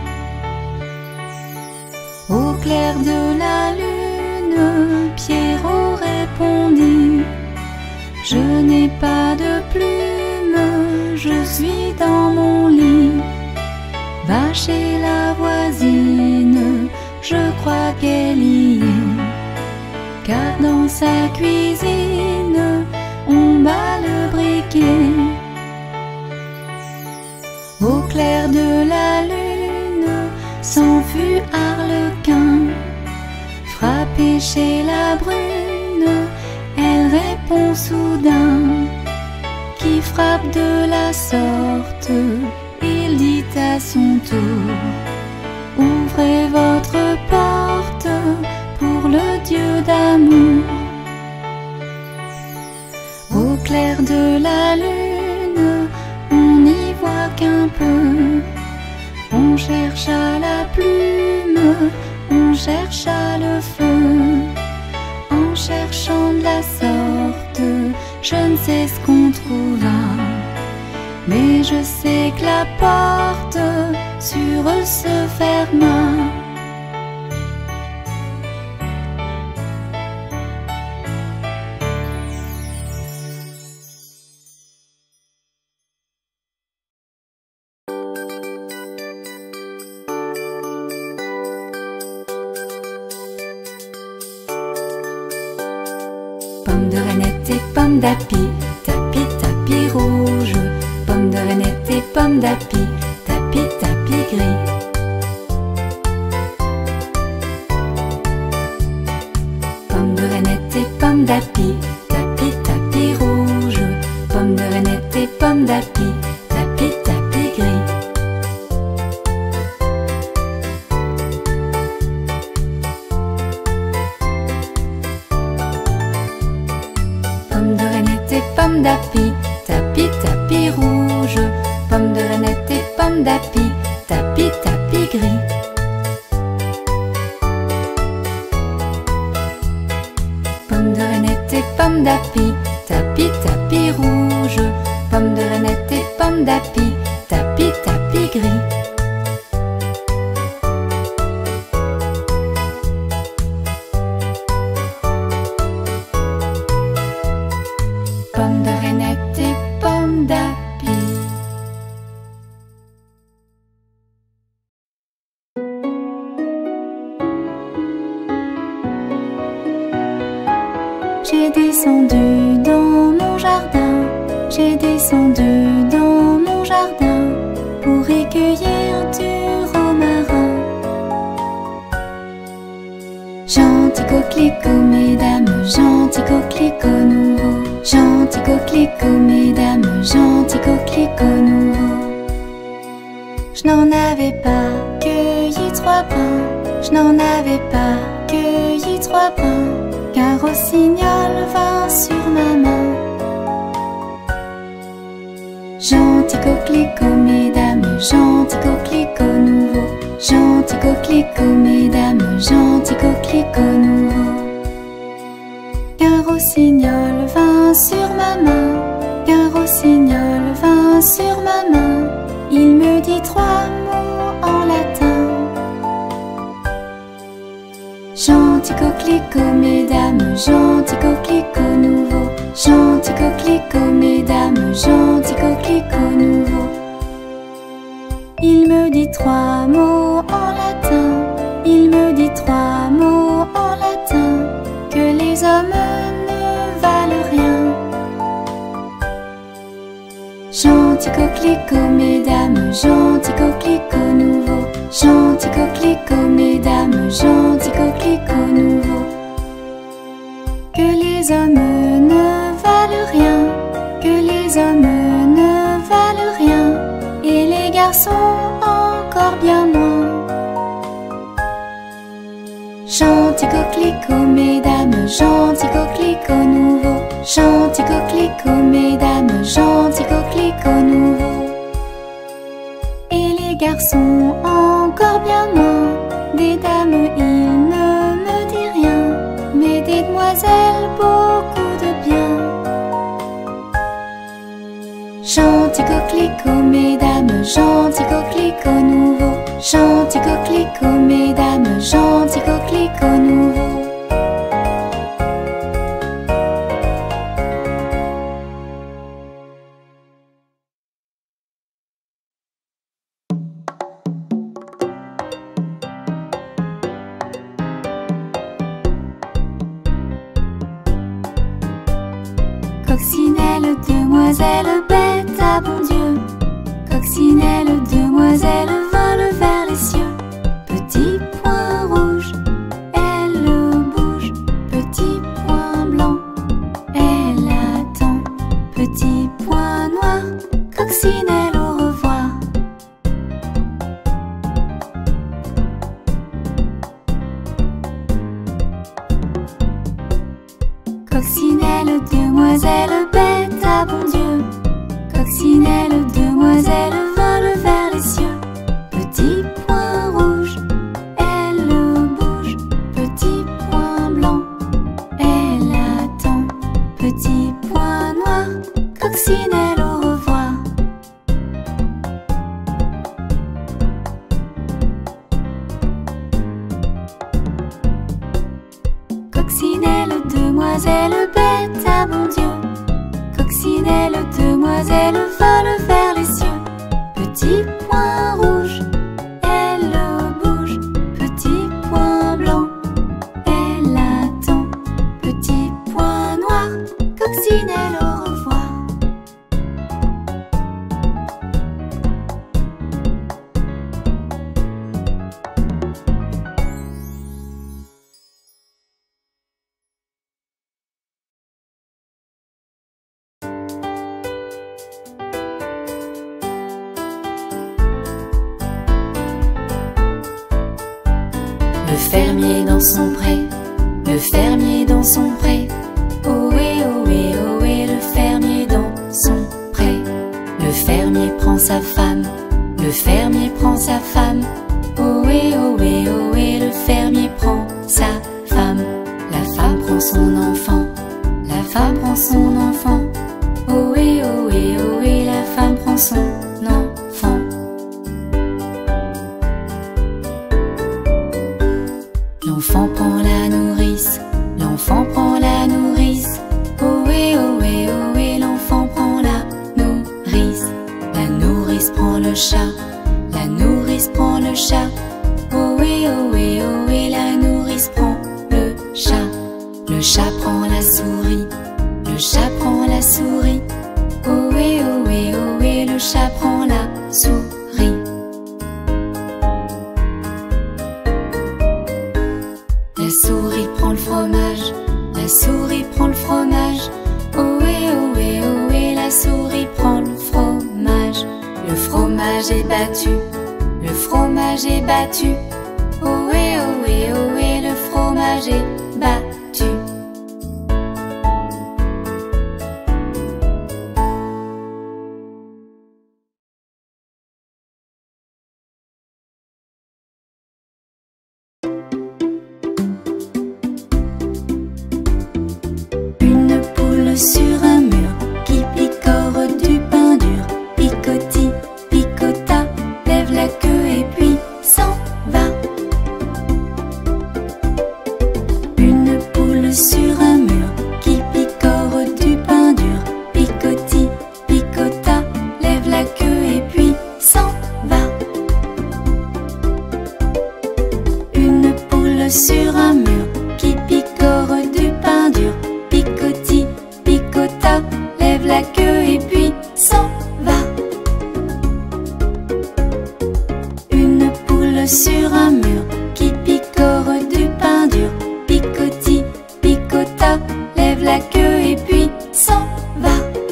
Au clair de la lune, Pierrot répondit: je n'ai pas de plume, je suis dans mon lit. Va chez la voisine, je crois qu'elle y est, car dans sa cuisine, on bat le briquet. Au clair de la lune, s'en fut Arlequin, frappé chez la brune, elle répond soudain. Qui frappe de la sorte, il dit à son tour: ouvrez votre porte pour le Dieu d'amour. Au clair de la lune, on n'y voit qu'un peu. On chercha la plume, on chercha le feu. En cherchant de la sorte, je ne sais ce qu'on trouve. je sais que la porte sur eux se ferma. Pomme de reinette et pomme d'api, tapis, tapis rouge. Pomme de reinette et pomme d'api, tapis, tapis gris. Pomme de reinette et pomme d'api, tapis, tapis rouge. Pomme de reinette et pomme d'api, tapis, tapis gris. Pomme de reinette et pomme d'api, tapis, tapis rouge. Pomme de reinette et pomme d'api, tapis, tapis gris. Pomme de reinette et pomme d'api, tapis, tapis rouge. Pomme de reinette et pomme d'api, tapis, tapis gris. Pomme de reinette et pomme d'api. J'ai descendu dans mon jardin, j'ai descendu dans mon jardin pour recueillir du romarin. Gentil coquelicot, mesdames, gentil coquelicot nouveau. Gentil coquelicot, mesdames, gentil coquelicot nouveau. Je n'en avais pas cueilli trois brins, je n'en avais pas cueilli trois brins, qu'un rossignol vint sur ma main. Gentil coquelicot, mesdames, gentil coquelicot nouveau. Gentil coquelicot, mesdames, gentil coquelicot nouveau. Qu'un rossignol vint sur ma main, qu'un rossignol vint sur ma main. Il me dit trois mots en latin. Gentil coquelicot, mesdames, gentil coquelicot nouveau. Gentil coquelicot, mesdames, gentil coquelicot nouveau. Il me dit trois mots en latin. Il me dit trois mots en latin. Que les hommes ne valent rien. Gentil coquelicot, mesdames, gentil coquelicot nouveau. Gentil coquelicot, mesdames, gentil coquelicot nouveau. Que les hommes ne valent rien, que les hommes ne valent rien, et les garçons encore bien moins. Gentil coquelicot, mesdames, gentil coquelicot nouveau. Gentil coquelicot, mesdames, gentil coquelicot nouveau. Et les garçons encore bien moins. Des dames, ils ne me disent rien, mais des demoiselles, beaucoup de bien. Gentil coquelicot, mesdames, gentil coquelicot nouveau. Gentil coquelicot, mesdames, gentil coquelicot nouveau. Coccinelle, demoiselle, bête à bon Dieu. Coccinelle, demoiselle, vole vers les cieux. Petit point rouge, elle bouge. Petit point blanc, elle attend. Petit point noir, coccinelle, au revoir. Coccinelle, demoiselle, bête à bon Dieu. Coccinelle, demoiselle, vole vers les cieux. Petit point rouge, elle bouge. Petit point blanc, elle attend. Petit point noir, coccinelle, au revoir. fermier dans son pré, le fermier dans son pré. Ohé, ohé, ohé, le fermier dans son pré. Le fermier prend sa femme, le fermier prend sa femme. Ohé, ohé, ohé, le fermier prend sa femme. La femme prend son enfant, la femme prend son enfant. Ohé, ohé, ohé, la femme prend son enfant. L'enfant prend la nourrice, l'enfant prend la nourrice. Ohé, ohé, ohé, l'enfant prend la nourrice. La nourrice prend le chat, la nourrice prend le chat. Ohé, ohé, ohé, la nourrice prend le chat. Le chat prend la souris, le chat prend la souris. Ohé, ohé, ohé, le chat prend la souris. La souris prend le fromage, la souris prend le fromage. Ohé, ohé, ohé, la souris prend le fromage. Le fromage est battu, le fromage est battu. Ohé, ohé, ohé, le fromage est battu. Une poule sur un mur qui picore du pain dur. Picoti, picota, lève la queue et puis s'en va. Une poule sur un mur qui picore du pain dur. Picoti, picota, lève la queue et puis s'en va. Une poule sur un mur qui picore du pain dur. Picoti, picota, lève la queue et puis s'en va. Une poule sur un mur qui picore du pain dur. Picoti, picota, lève la queue et puis s'en va.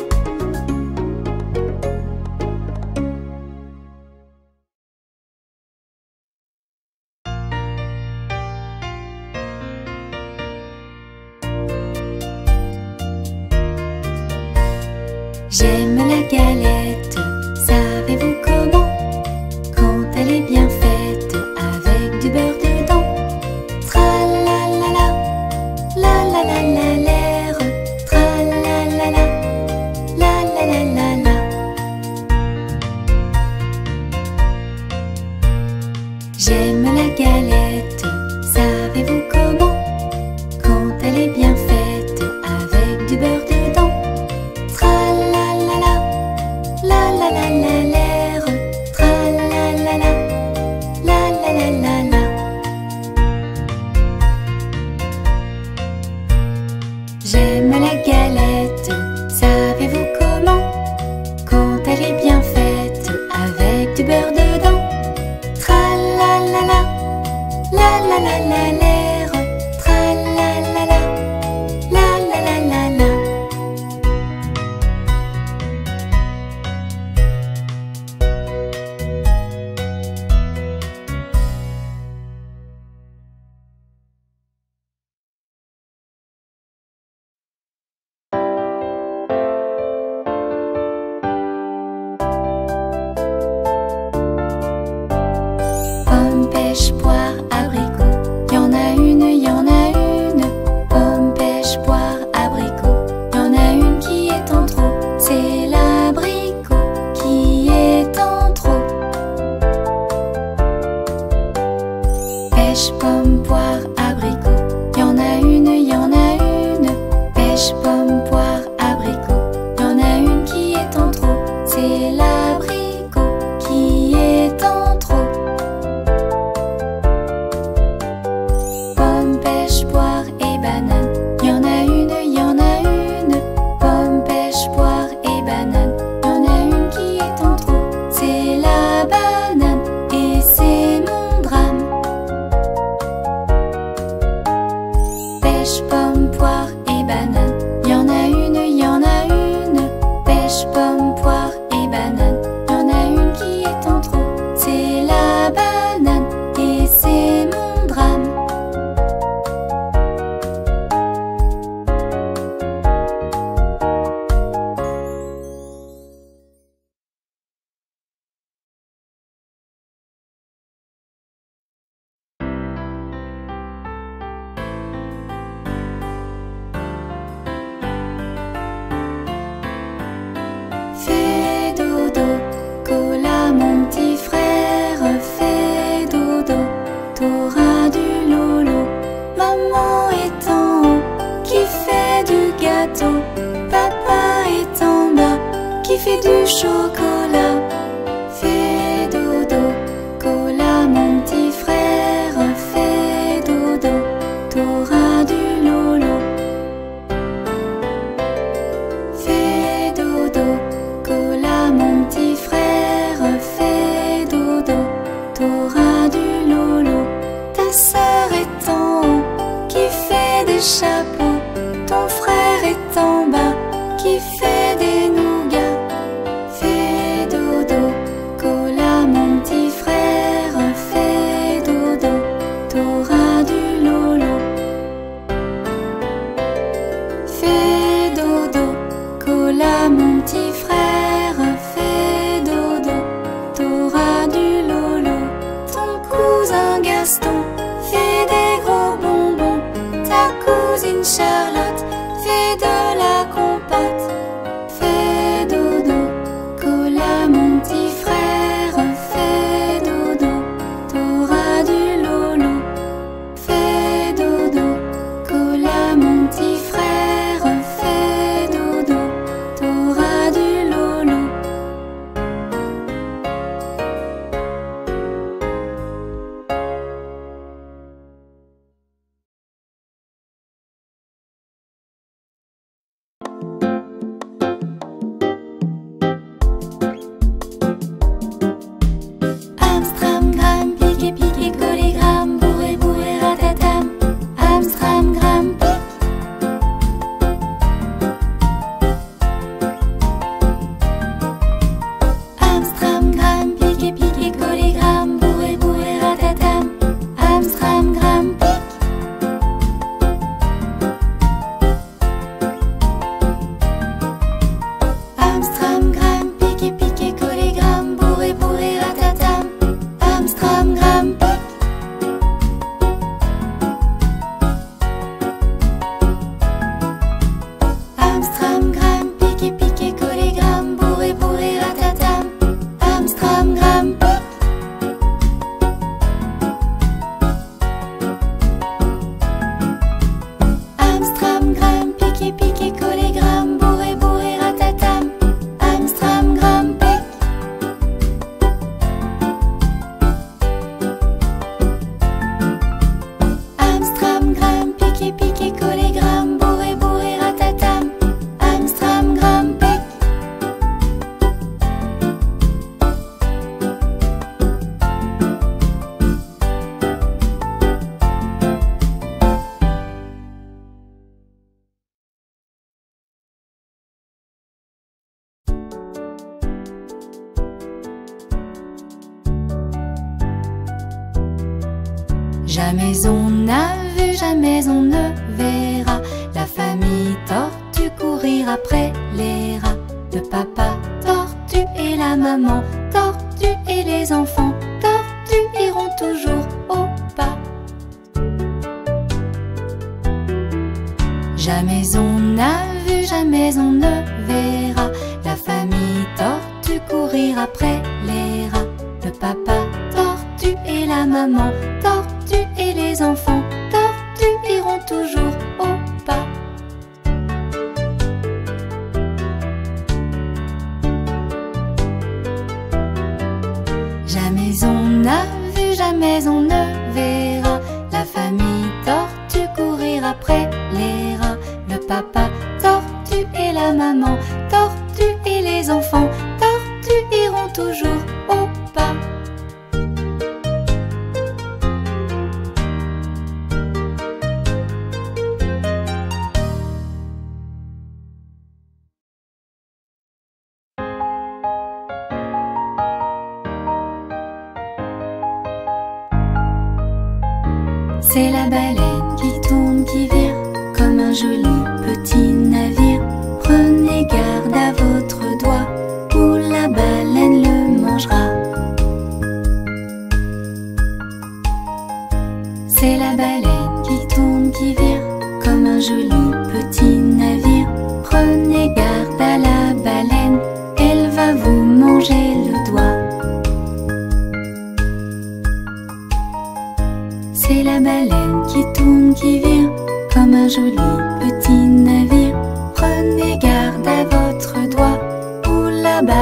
J'aime la galette, savez-vous comment? Quand elle est bien faite avec du beurre dedans. Tra-la-la-la, la-la-la-la-l'air. Tra-la-la-la, la-la-la-la-la. J'aime la galette, savez-vous comment? Quand elle est bien faite avec du beurre dedans. Tra-la-la-la, la-la-la-la-l'air. Tra-la-la-la, la-la-la-la-la. J'aime la galette, savez-vous comment? Quand elle est bien faite avec du beurre dedans. Tra-la-la-la, la-la-la-la-l'air. Tra-la-la-la, la-la-la-la-la. Pomme, pêche, poire, abricot. Y en a une, y en a une. Pomme, pêche, poire, abricot. Y en a une qui est en trop. C'est l'abricot qui est en trop. Pêche, pomme, poire, abricot. Y en a une, y en a une. Pêche, pomme, poire, abricot. Y en a une qui est en trop. C'est l'abricot qui est en trop. Pomme, pêche, poire et banane. Y en a une, y en a une. Pomme, pêche, poire et banane. Y en a une qui est en trop. C'est la banane et c'est mon drame. Pêche, pomme, poire et banane. Y en a une, y en a une. Pêche, pomme, poire et banane. et du chocolat. Fais dodo, cola mon petit frère, fais dodo, t'auras du lolo. Fais dodo, cola mon petit frère, fais dodo, t'auras du lolo. Ta sœur est en haut, qui fait des chapeaux, ton frère est en bas, qui fait des nougats. Fais dodo, cola mon petit frère, fais dodo, t'auras du lolo. Fais dodo, cola mon petit frère, fais dodo, t'auras du lolo. Ton cousin Gaston fait des gros bonbons, ta cousine Charlotte fait de la compote. Fais dodo, cola mon petit frère, fais dodo, t'auras du lolo. Fais dodo, cola mon petit frère, fais dodo, t'auras du lolo. Amstramgram, piqué, piqué, collégramme, bourré, bourré, ratatam. Amstramgram, pique. Amstramgram, piqué, piqué, collégramme, bourré, bourré, ratatam. Amstramgram, pique. Amstramgram, piqué, piqué, collégramme, bourré, bourré, ratatam. Amstramgram, pique. Amstramgram, piqué, piqué, collégramme, bourré, bourré, ratatam. Amstramgram, pique. Amstramgram, piqué, piqué, collégramme, bourré, bourré, ratatam. Amstramgram, pique. Amstramgram, piqué, piqué, collégramme, bourré, bourré, ratatam. Amstramgram, pique. Jamais on n'a vu, jamais on ne verra la famille tortue courir après les rats. Le papa tortue et la maman tortue et les enfants tortues iront toujours au pas. Jamais on n'a vu, jamais on ne verra la famille tortue courir après les rats. Le papa tortue et la maman tortue et les enfants tortues iront toujours au pas. Jamais on n'a vu, jamais on ne verra la famille tortue courir après les rats. Le papa tortue et la maman tortue et les enfants tortues iront toujours au pas. C'est la baleine qui tourne, qui vire comme un joli petit navire. Prenez garde à votre doigt ou la baleine le mangera. C'est la baleine qui tourne, qui vire comme un joli petit navire. Prenez garde à la baleine, elle va vous manger le doigt. C'est la baleine qui tourne, qui vire comme un joli petit navire. Prenez garde à votre doigt ou la baleine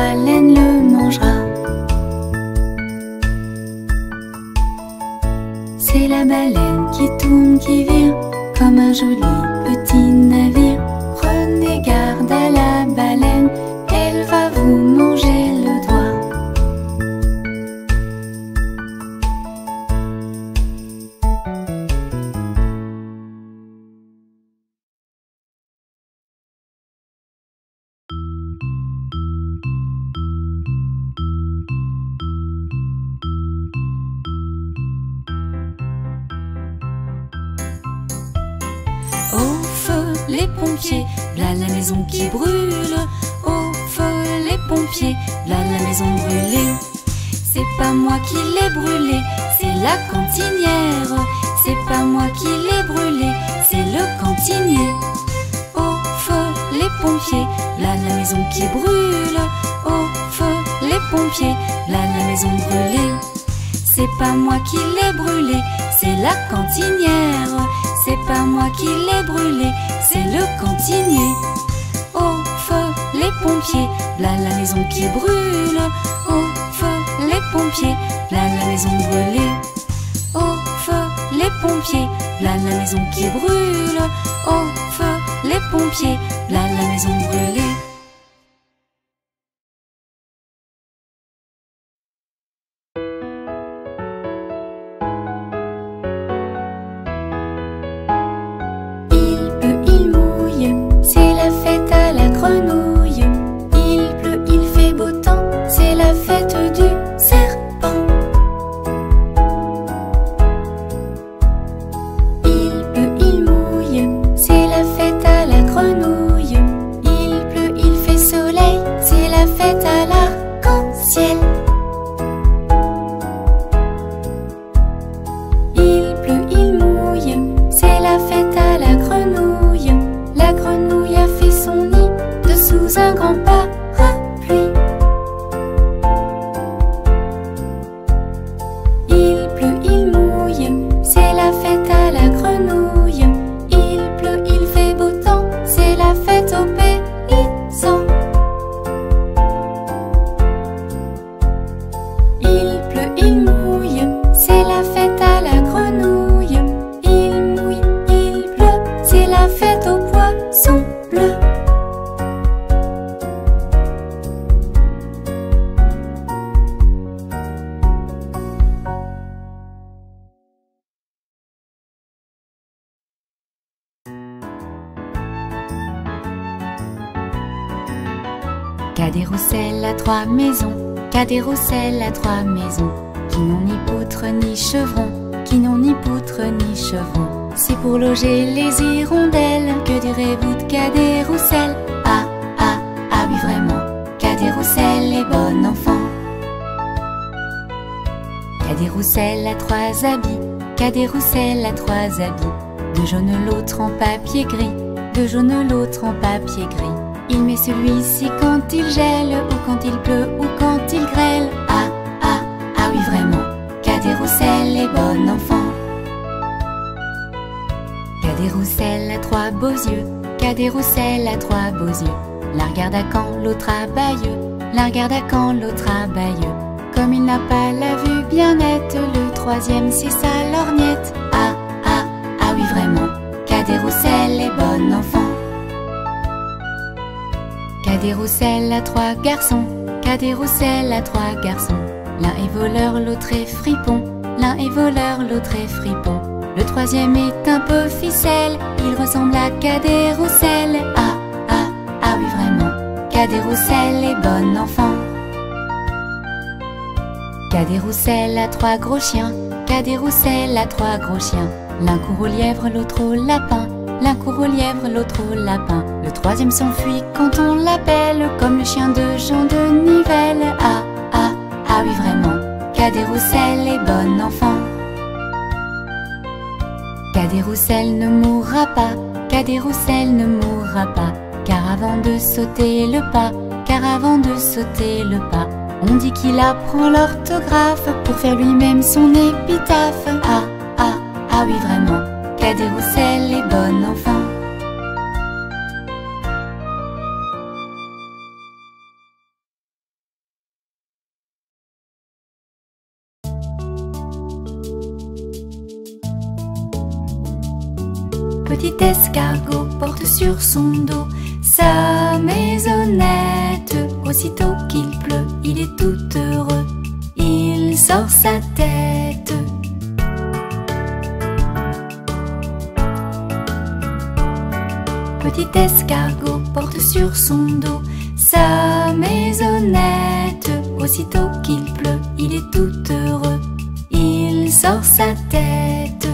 la baleine qui tourne, qui vire, comme un joli petit navire. Prenez garde à la baleine, elle va vous manger le doigt. Au feu les pompiers, là la maison qui brûle. Au feu les pompiers, là la maison brûlée. C'est pas moi qui l'ai brûlée, c'est la cantinière. C'est pas moi qui l'ai brûlée, c'est le cantinier. Au feu les pompiers, là la maison qui brûle. Au feu les pompiers, là la maison brûlée. C'est pas moi qui l'ai brûlée, c'est la cantinière. C'est pas moi qui l'ai brûlée, c'est le cantinier. Au feu les pompiers, là la maison qui brûle. Au feu les pompiers, là la maison brûlée. Au feu les pompiers, là la maison qui brûle. Au feu les pompiers, là la maison brûlée. Cadet-Roussel a trois maisons, Cadet-Roussel a trois maisons, qui n'ont ni poutre ni chevron, qui n'ont ni poutre ni chevron. C'est pour loger les hirondelles, que direz-vous de Cadet-Roussel? Ah, ah, ah oui vraiment, Cadet-Roussel est bon enfant. Cadet-Roussel a trois habits, Cadet-Roussel a trois habits, de jaune l'autre en papier gris, de jaune l'autre en papier gris. Il met celui-ci quand il gèle, ou quand il pleut, ou quand il grêle. Ah, ah, ah oui vraiment, Cadet-Roussel est bon enfant. Cadet-Roussel a trois beaux yeux, Cadet-Roussel a trois beaux yeux. L'un regarde à quand, l'autre à Bayeux, l'un regarde à quand, l'autre à Bayeux. Comme il n'a pas la vue bien nette, le troisième c'est sa lorgnette. Ah, ah, ah oui vraiment, Cadet-Roussel est bon enfant. Cadet-Roussel a trois garçons, Cadet-Roussel a trois garçons. L'un est voleur, l'autre est fripon, l'un est voleur, l'autre est fripon. Le troisième est un peu ficelle, il ressemble à Cadet-Roussel. Ah, ah, ah oui vraiment, Cadet-Roussel est bon enfant. Cadet-Roussel a trois gros chiens, Cadet-Roussel a trois gros chiens. L'un court au lièvre, l'autre au lapin, l'un court au lièvre, l'autre au lapin. Le troisième s'enfuit quand on l'appelle, comme le chien de Jean de Nivelle. Ah, ah, ah oui vraiment, Cadet-Roussel est bon enfant. Cadet-Roussel ne mourra pas, Cadet-Roussel ne mourra pas, car avant de sauter le pas, car avant de sauter le pas, on dit qu'il apprend l'orthographe pour faire lui-même son épitaphe. Ah, ah, ah oui vraiment, Cadet-Roussel est bon enfant. Petit escargot porte sur son dos sa maisonnette. Aussitôt qu'il pleut, il est tout heureux, il sort sa tête. Petit escargot porte sur son dos sa maisonnette. Aussitôt qu'il pleut, il est tout heureux, il sort sa tête.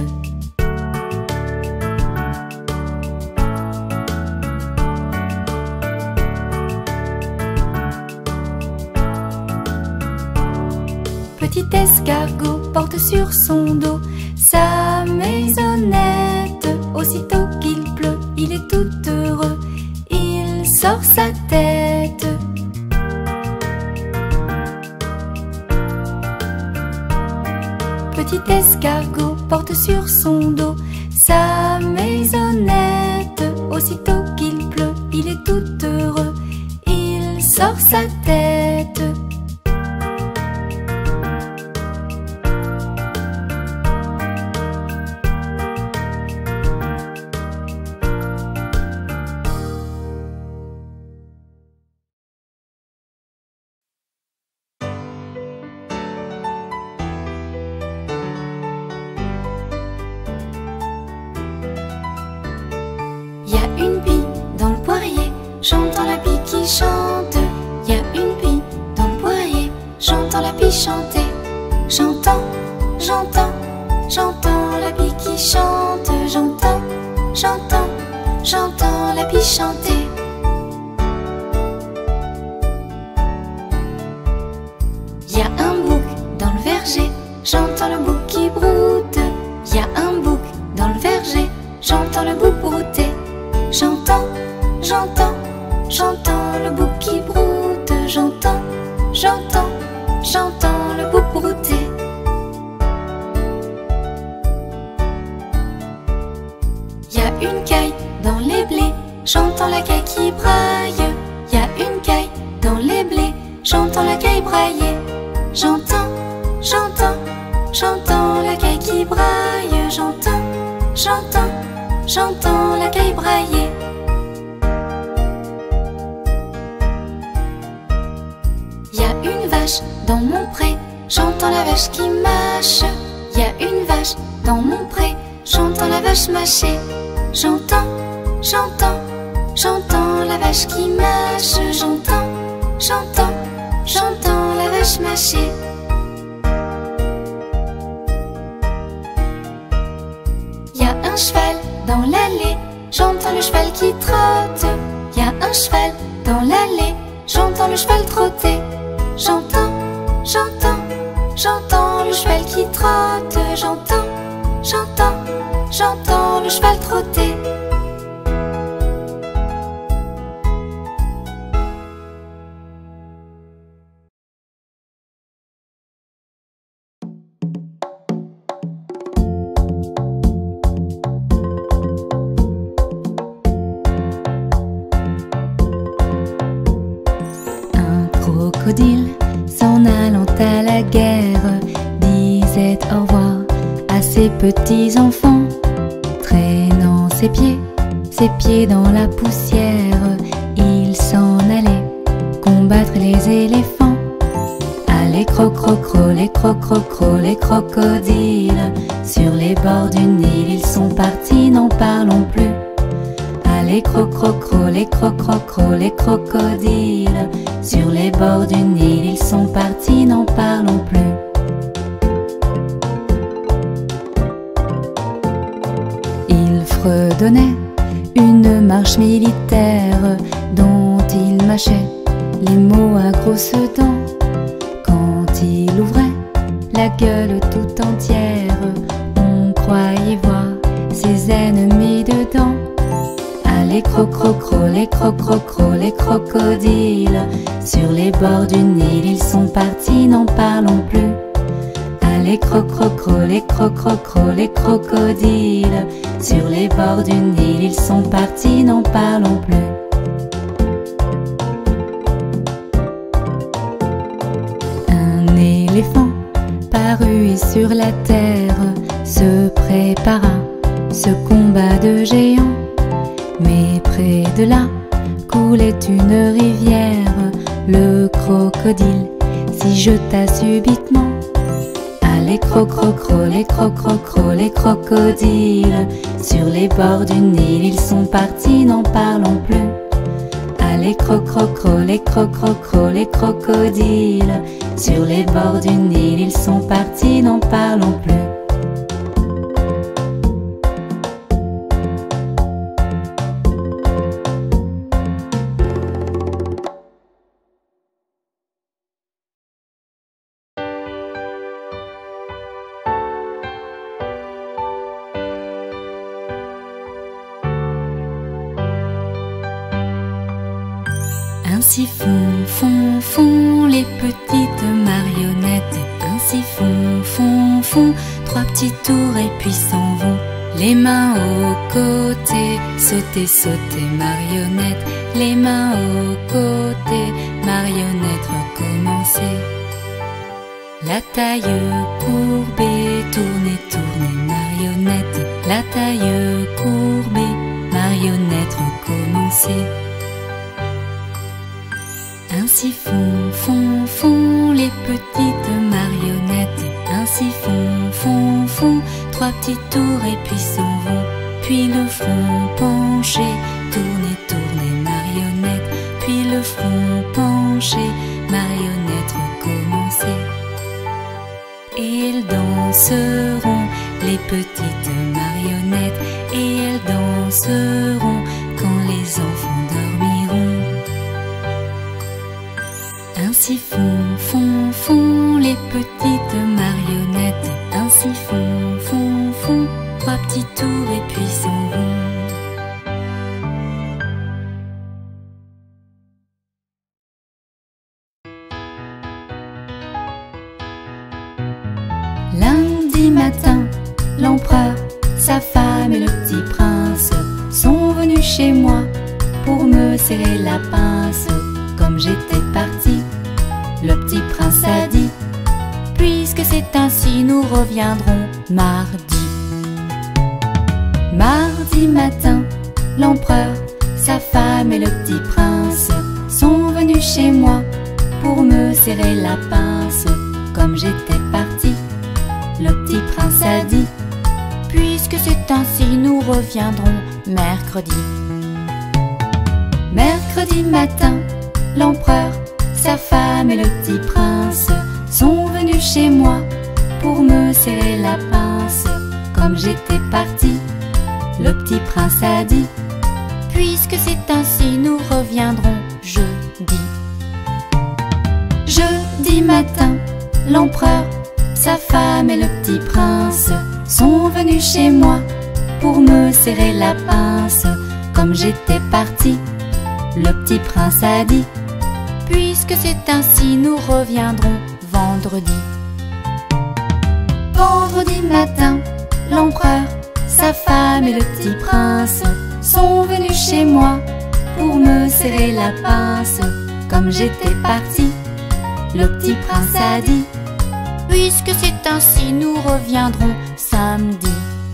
Petit escargot porte sur son dos sa maisonnette. Aussitôt qu'il pleut, il est tout heureux, il sort sa tête. Petit escargot porte sur son dos sa maisonnette. Aussitôt qu'il pleut, il est tout heureux, il sort sa tête. J'entends la pie qui chante. Y a une pie dans le poirier. J'entends la pie chanter. J'entends, j'entends, j'entends la pie qui chante. J'entends, j'entends, j'entends la pie chanter. Y a un bouc dans le verger. J'entends le bouc qui broute. Y a un bouc dans le verger. J'entends le bouc brouter. J'entends, j'entends, j'entends le bouc qui broute. J'entends, j'entends, j'entends le bouc brouter. Y a une caille dans les blés. J'entends la caille qui braille. Y a une caille dans les blés. J'entends la caille brailler. J'entends, j'entends, j'entends la caille qui braille. J'entends, j'entends, j'entends la caille brailler. Y a une vache dans mon pré. J'entends la vache qui mâche. Y a une vache dans mon pré. J'entends la vache mâcher. J'entends, j'entends, j'entends la vache qui mâche. J'entends, j'entends, j'entends la vache mâcher. Y a un cheval dans l'allée. J'entends le cheval qui trotte. Y a un cheval dans l'allée. J'entends le cheval trotter. J'entends, j'entends, j'entends le cheval qui trotte. J'entends, j'entends, j'entends le cheval trotter. Crocodile, s'en allant à la guerre, disait au revoir à ses petits enfants. Traînant ses pieds, ses pieds dans la poussière, il s'en allait combattre les éléphants. Allez crocrocro, les crocrocro, les crocodiles, sur les bords du Nil ils sont partis, n'en parlons plus. Les crocrocro, les crocrocro, les crocodiles, sur les bords du Nil ils sont partis, n'en parlons plus. Il fredonnait une marche militaire dont il mâchait les mots à grosses dents. Quand il ouvrait la gueule tout entière, on croyait voir ses ennemis dedans. Les crocrocro, les crocrocro, les crocodiles, sur les bords du Nil ils sont partis, n'en parlons plus. Les crocrocro, les crocrocro, les crocodiles, sur les bords du Nil ils sont partis, n'en parlons plus. Un éléphant parut et sur la terre se prépara, se combat combat de géants. Mais près de là coulait une rivière. Le crocodile s'y jeta subitement. Les cro-cro-cro, les cro-cro-cro, les crocodiles. Sur les bords du Nil, ils sont partis, n'en parlons plus. Ah, les cro-cro-cro, les cro-cro-cro, les crocodiles. Sur les bords du Nil, ils sont partis, n'en parlons plus. Ainsi font, font, font les petites marionnettes. Ainsi font, font, font trois petits tours et puis s'en vont. Les mains aux côtés, sauter, sauter, marionnette. Les mains aux côtés, marionnette, recommencer. La taille courbée, tourner, tourner, marionnette. La taille courbée, marionnette, recommencer. Ainsi font, font, font les petites marionnettes. Ainsi font, font, font trois petits tours et puis s'en vont. Puis le front penché, tourner, tourner, marionnette. Puis le front penché, marionnette, recommencer. Et elles danseront, les petites marionnettes. Et elles danseront quand les enfants dormiront. Ainsi font, font, font les petites marionnettes. Ainsi font, font, font trois petits tours et puis s'en vont. Lundi matin, l'empereur, sa femme et le petit prince sont venus chez moi pour me serrer la pince. Comme j'étais partie, le petit prince a dit: puisque c'est ainsi, nous reviendrons mardi. Mardi matin, l'empereur, sa femme et le petit prince sont venus chez moi pour me serrer la pince. Comme j'étais partie, le petit prince a dit: puisque c'est ainsi, nous reviendrons mercredi. Mercredi matin, l'empereur, sa femme et le petit prince sont venus chez moi pour me serrer la pince. Comme j'étais partie, le petit prince a dit: puisque c'est ainsi, nous reviendrons jeudi. Jeudi matin, l'empereur, sa femme et le petit prince sont venus chez moi pour me serrer la pince. Comme j'étais partie, le petit prince a dit: puisque c'est ainsi, nous reviendrons vendredi. Vendredi matin, l'empereur, sa femme et le petit prince sont venus chez moi pour me serrer la pince. Comme j'étais partie, le petit prince a dit: puisque c'est ainsi, nous reviendrons samedi.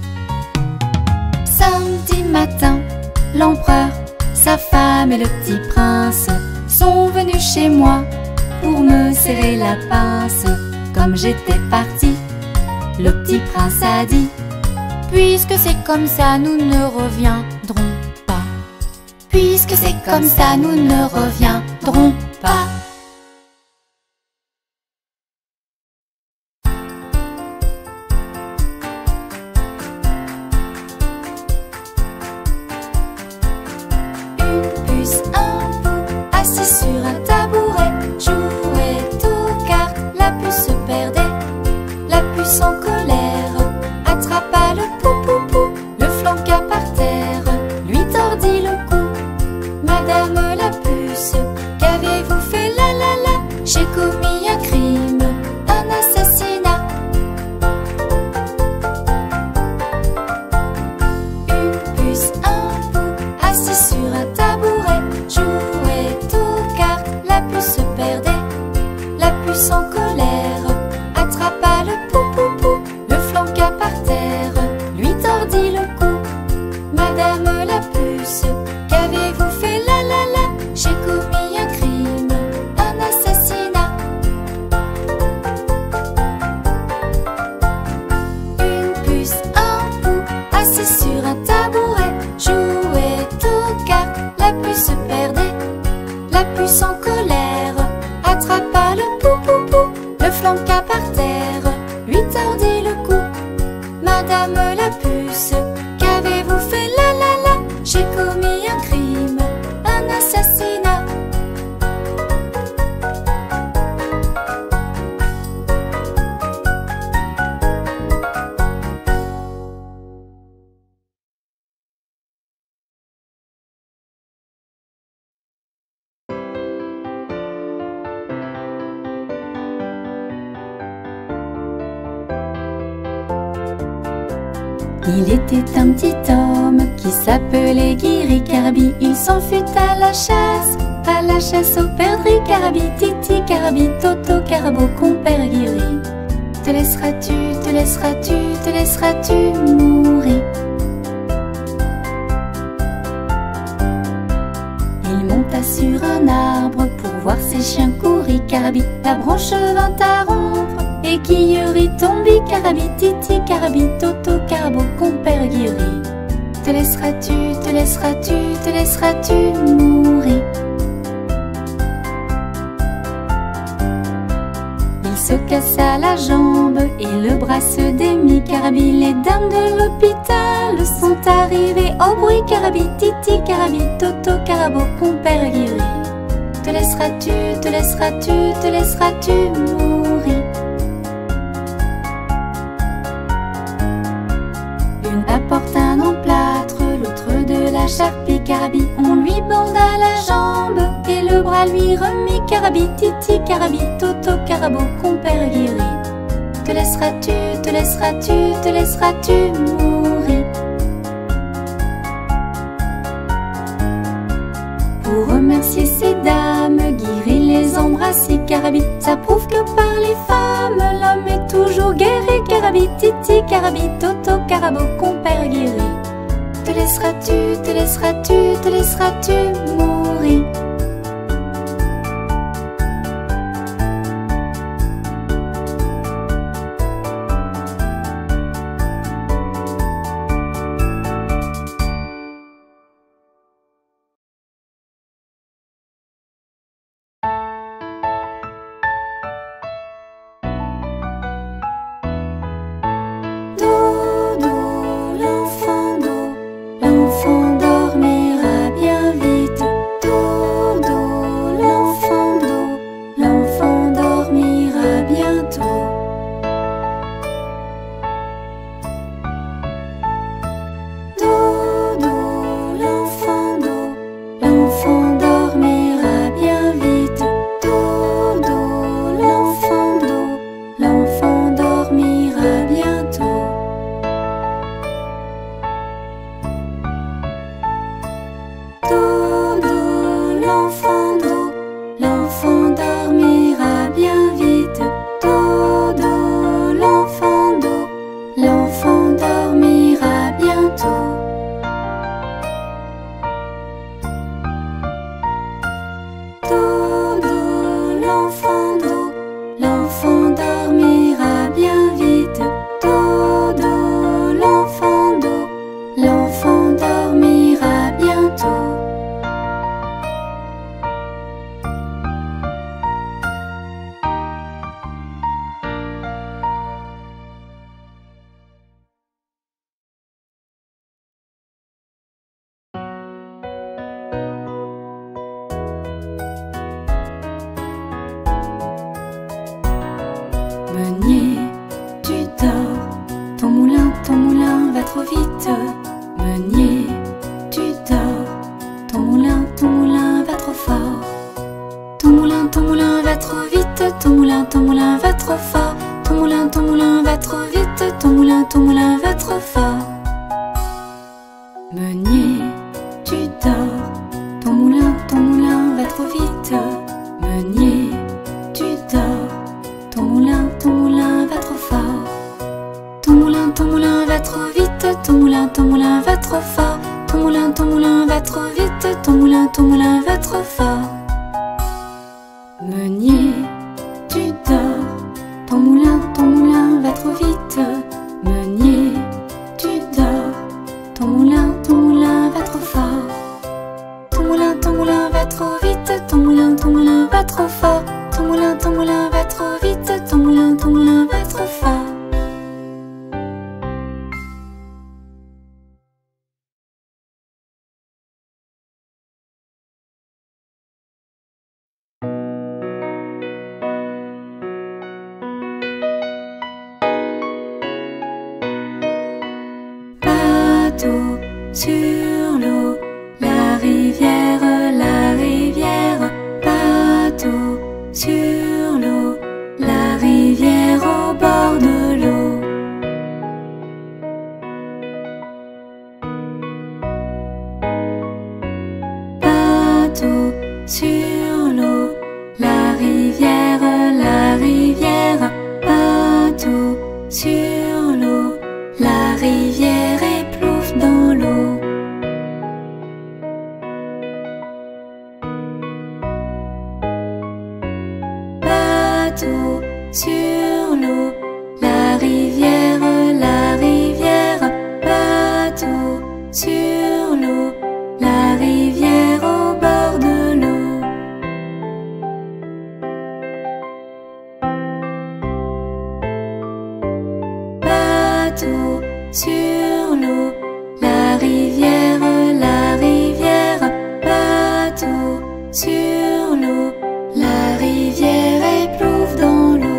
Samedi matin, l'empereur, sa femme et le petit prince sont venus chez moi pour me serrer la pince. Comme j'étais partie, le petit prince a dit: puisque c'est comme ça, nous ne reviendrons pas. Puisque c'est comme ça, nous ne reviendrons pas. pou pou pou, le flanqua par terre, lui tordit le cou. Madame la puce, qu'avez-vous fait là là là? J'ai commis un crime, un assassinat. Il était un petit homme qui s'appelait Guiri Carbi. Il s'en fut à la chasse, à la chasse au perdrix Carbi. Titi Carbi, Toto Carbo, compère Guiri. Te laisseras-tu, te laisseras-tu, te laisseras-tu mourir? Il monta sur un arbre pour voir ses chiens courir Carbi. La branche vint à rompre et Guillery tombi Carbi. Titi Carbi, Toto Carbo, compère Guiri. Te laisseras-tu, te laisseras-tu, te laisseras-tu mourir? Il se cassa la jambe et le bras se démit Carbi. Les dames de l'hôpital sont arrivées au bruit Carbi. Titi Carbi, Toto Carbo, compère Guiri. Te laisseras-tu, te laisseras-tu, te laisseras-tu mourir? L'une apporte un emplâtre, l'autre de la charpie Carbi. On lui banda la jambe et le bras lui remit Carbi. Titi Carbi, Toto Carbo, compère Guiri. Te laisseras-tu, te laisseras-tu, te laisseras-tu mourir? Pour remercier ces dames, Guiri les embrassit Carbi. Ça prouve que par les femmes, l'homme est toujours guéri Carbi. Titi Carbi, Toto Carbo, compère Guiri. Te laisseras-tu, te laisseras-tu, te laisseras-tu mourir? Meunier, tu dors, ton moulin, ton moulin va trop vite. Meunier, tu dors, ton moulin, ton moulin va trop fort. Ton moulin, ton moulin va trop vite, ton moulin, ton moulin va trop fort. Ton moulin, ton moulin va trop vite, ton moulin, ton moulin va trop fort. Meunier, tu dors, ton moulin, ton moulin va trop vite. Meunier, tu dors, ton moulin, ton moulin va trop fort. Ton moulin, ton moulin va trop vite, ton moulin, ton moulin va trop fort. Ton moulin, ton moulin va trop vite, ton moulin, ton moulin va trop fort. Meunier, tu dors, ton moulin, ton moulin va trop vite. Meunier, tu dors, ton moulin, ton moulin va trop fort. Ton moulin, ton moulin va trop vite, ton moulin, ton moulin va trop fort. Ton moulin, ton moulin va bateau sur l'eau, la rivière, la rivière, bateau sur l'eau, la rivière au bord de l'eau. Bateau sur l'eau, la rivière, la rivière, bateau sur l'eau, la rivière éplouffe dans l'eau. Bateau sur l'eau, la rivière, la rivière, bateau sur l'eau, la rivière au bord de l'eau. Bateau sur l'eau, la rivière, la rivière, bateau sur l'eau, la rivière éplouffe dans l'eau.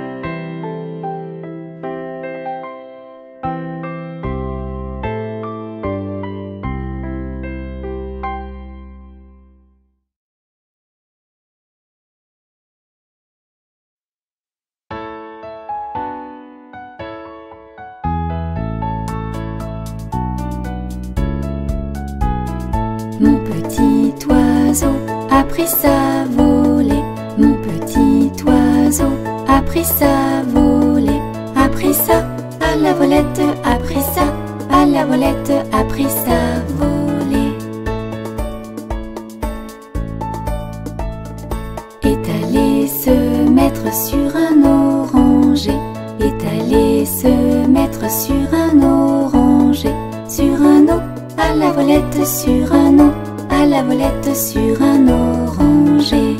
Mon petit oiseau a pris sa volée. Mon petit oiseau a pris sa volée. A pris ça à la volette, a pris ça à la volette, a pris sa volée. Est allé se mettre sur un oranger. Est allé se mettre sur un oranger. Sur un eau, à la volette, sur un eau, à la volette, sur un oranger.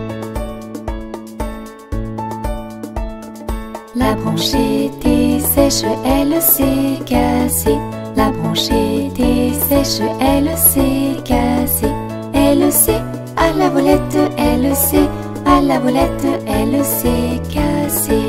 La branche était sèche, elle s'est cassée. La branche était sèche, elle s'est cassée. Elle s'est, à la volette, elle s'est, à la volette, elle s'est cassée.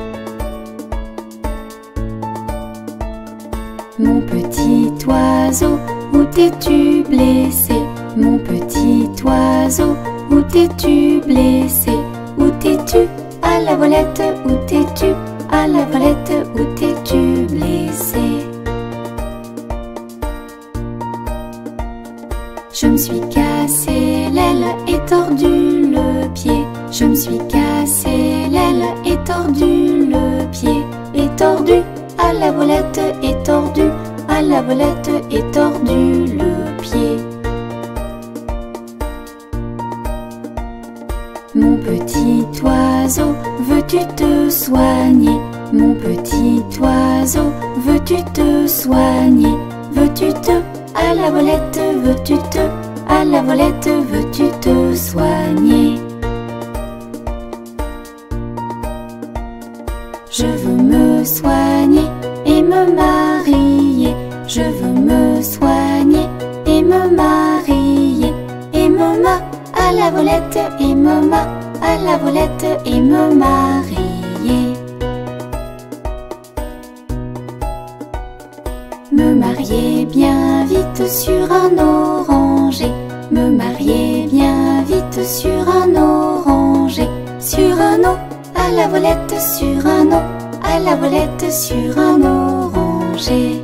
Mon petit oiseau, où t'es-tu blessé? Mon petit oiseau, où t'es-tu blessé? Où t'es-tu? À la volette, où t'es-tu? À la volette, où t'es-tu blessé? Je me suis cassé l'aile et tordu le pied. Je me suis cassé l'aile et tordu le pied. Et tordu, à la volette, et tordu, à la volette, et tordu le pied. Mon petit oiseau, veux-tu te soigner? Mon petit oiseau, veux-tu te soigner? Veux-tu te, à la volette, veux-tu te, à la volette, veux-tu te soigner? Je veux me soigner et me marier. Je veux me soigner et me marier. Et me ma, à la volette, et me ma, à la volette, et me marier. Me marier bien vite sur un oranger. Me marier bien vite sur un oranger. Sur un eau, à la volette, sur un eau, à la volette, sur un oranger.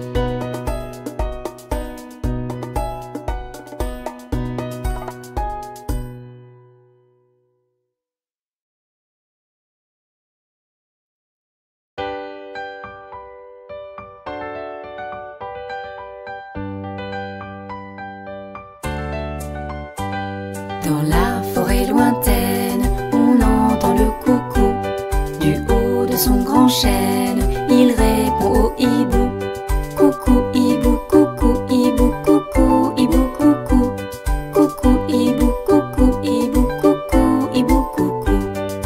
Dans la forêt lointaine, on entend le coucou. Du haut de son grand chêne, il répond au hibou. Coucou hibou, coucou hibou, coucou hibou, coucou. Coucou hibou, coucou hibou, coucou hibou, coucou.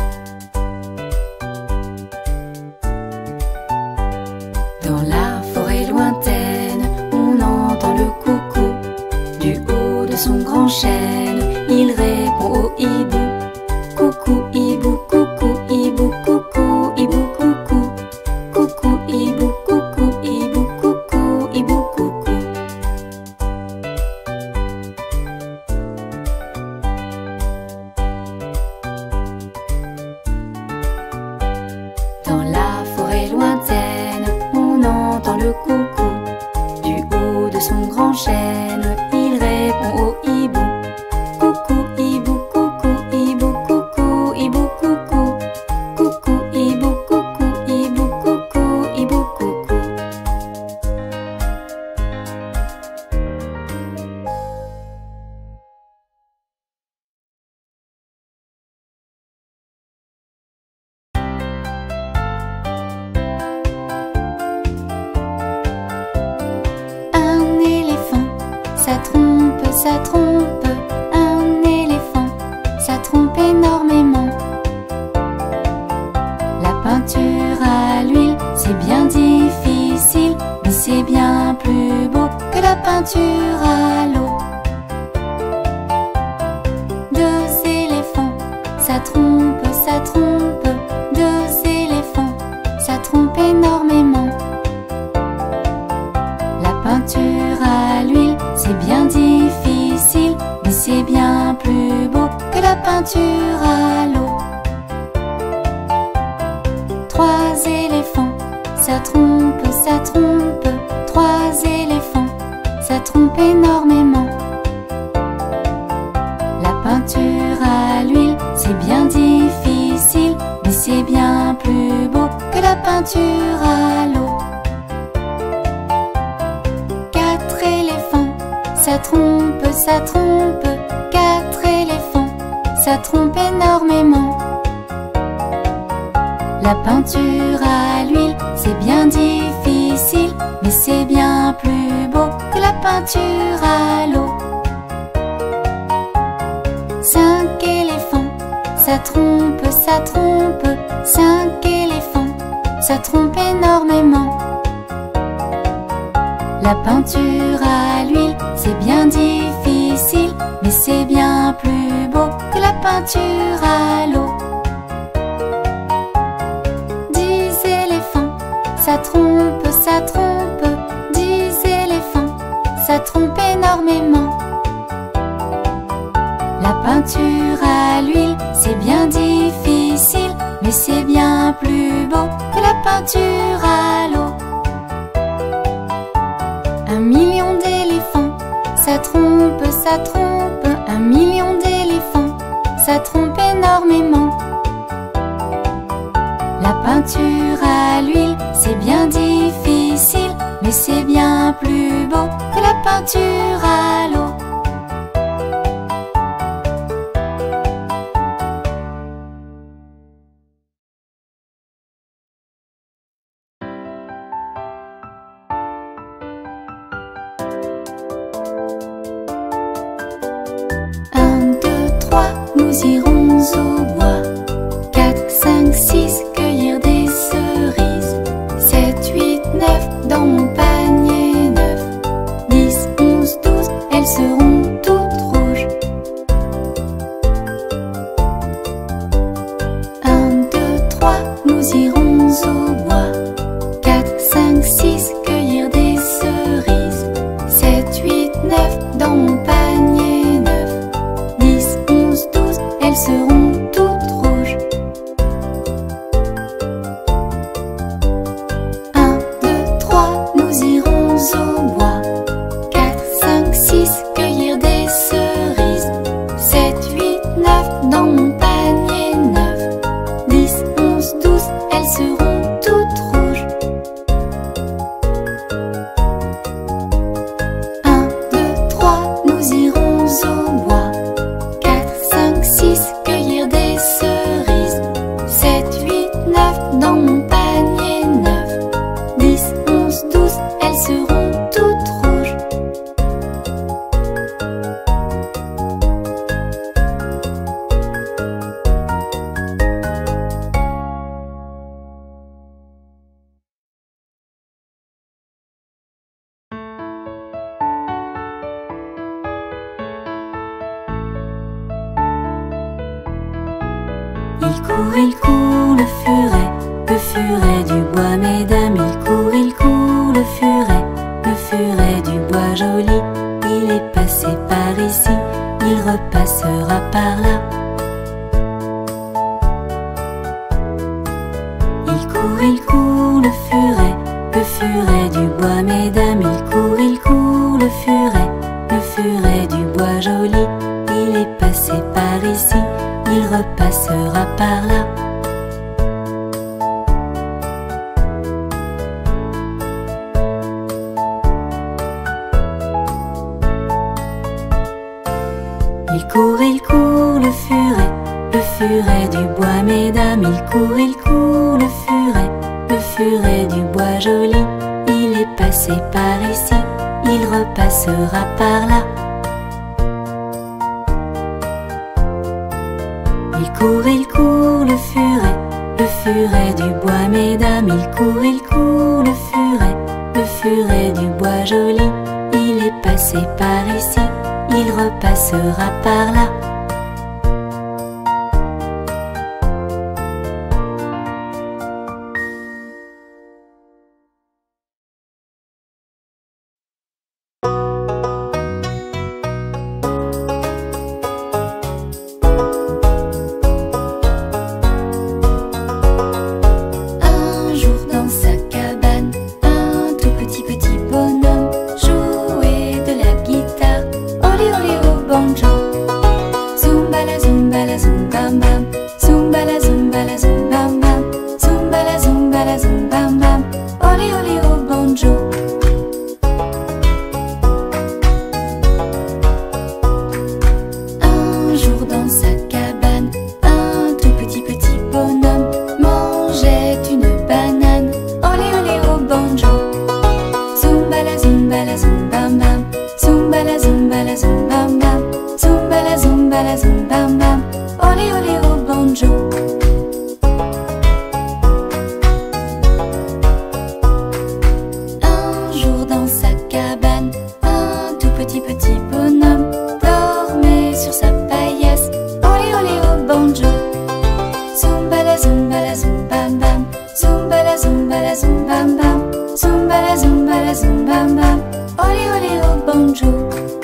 Dans la forêt lointaine, on entend le coucou. Du haut de son grand chêne, il répond au hibou. Coucou hibou, coucou hibou, coucou hibou, coucou. Coucou hibou, coucou hibou. le coucou. Du haut de son grand chêne, il répond au hibou. Coucou hibou, coucou hibou, coucou hibou, coucou. Coucou hibou, coucou hibou, coucou hibou, coucou. Un éléphant, ça trompe, ça trompe. Un éléphant, ça trompe énormément. La peinture à l'huile, c'est bien difficile, mais c'est bien plus beau que la peinture à l'eau. Deux éléphants, ça trompe, ça trompe. Deux éléphants, ça trompe énormément. La peinture à l'huile, c'est bien difficile, mais c'est bien plus beau que la peinture à l'eau. Trois éléphants, ça trompe, ça trompe. Trois éléphants, ça trompe énormément. La peinture à l'huile, c'est bien difficile, mais c'est bien plus beau que la peinture à l'eau. Quatre éléphants, ça trompe, ça trompe. Quatre éléphants, ça trompe énormément. La peinture à l'huile, c'est bien difficile, mais c'est bien plus beau que la peinture à l'eau. Cinq éléphants, ça trompe, ça trompe. Cinq éléphants, ça trompe énormément. La peinture à l'huile, c'est bien difficile, mais c'est bien plus beau que la peinture à l'eau. Dix éléphants, ça trompe, ça trompe. Dix éléphants, ça trompe énormément. La peinture à l'huile, c'est bien difficile, mais c'est bien plus beau que la peinture à l'eau. Un million d'éléphants, ça trompe, ça trompe. Un million d'éléphants, ça trompe énormément. La peinture à l'huile, c'est bien difficile, mais c'est bien plus beau que la peinture à l'eau. Nous irons au bois. Quatre, cinq, six, cueillir des cerises. Sept, huit, neuf, dans mon panier neuf. Dix, onze, douze, elles seront toutes rouges. Un, deux, trois, nous irons au bois. Quatre, cinq, six, cueillir des cerises. Sept, huit, neuf, dans mon panier neuf. Dix, onze, douze, elles seront toutes rouges. Un, deux, trois, nous irons au bois. Quatre, cinq, six, cueillir des cerises. Sept, huit, neuf, dans mon panier neuf. Dix, onze, douze, elles seront toutes rouges. Un, deux, trois, nous irons au bois. Quatre, cinq, six, cueillir des cerises. Sept, huit, neuf, dans mon panier neuf. Dix, onze, douze, elles seront toutes rouges. Il court, il court, le furet, le furet du bois, mesdames. Il court, il court, le furet, le furet du bois joli. Il est passé par ici, il repassera par là. Il court, il court, le furet, le furet du bois, mesdames, il court, il court, le furet, le furet du bois joli. Il est passé par ici, il repassera par là. Il court, il court, le furet, le furet du bois, mesdames, il court, il court, le furet, le furet du bois joli. Il est passé par ici, il repassera par là. Il court, il court, le furet, le furet du bois, mesdames, il court, il court, le furet, le furet du bois joli. Il est passé par ici, il repassera par là. Un jour dans sa cabane, un tout petit petit bonhomme jouait de la guitare. Olé olé au banjo. Zumba la zumba la zoom bam bam. Zumba la zumba la zoom bam bam. Zumba la zumba la zoom bam bam. Olé olé au banjo. Un jour dans sa cabane, un tout petit petit bonhomme mangeait une banane. Olé olé au banjo. Zumba la zumba la zoom bam bam. Zumba la zumba la zoom bam bam. Zumba la zumba la zoom bam bam. Olé olé au banjo. Un jour dans sa cabane, un tout petit petit bonhomme dormait sur sa paillasse. Olé olé au banjo. Zumba la zumba la zoom bam bam. Zumba la zumba la zoom bam bam. Zumba la zumba la zoom bam bam. Olé olé au banjo.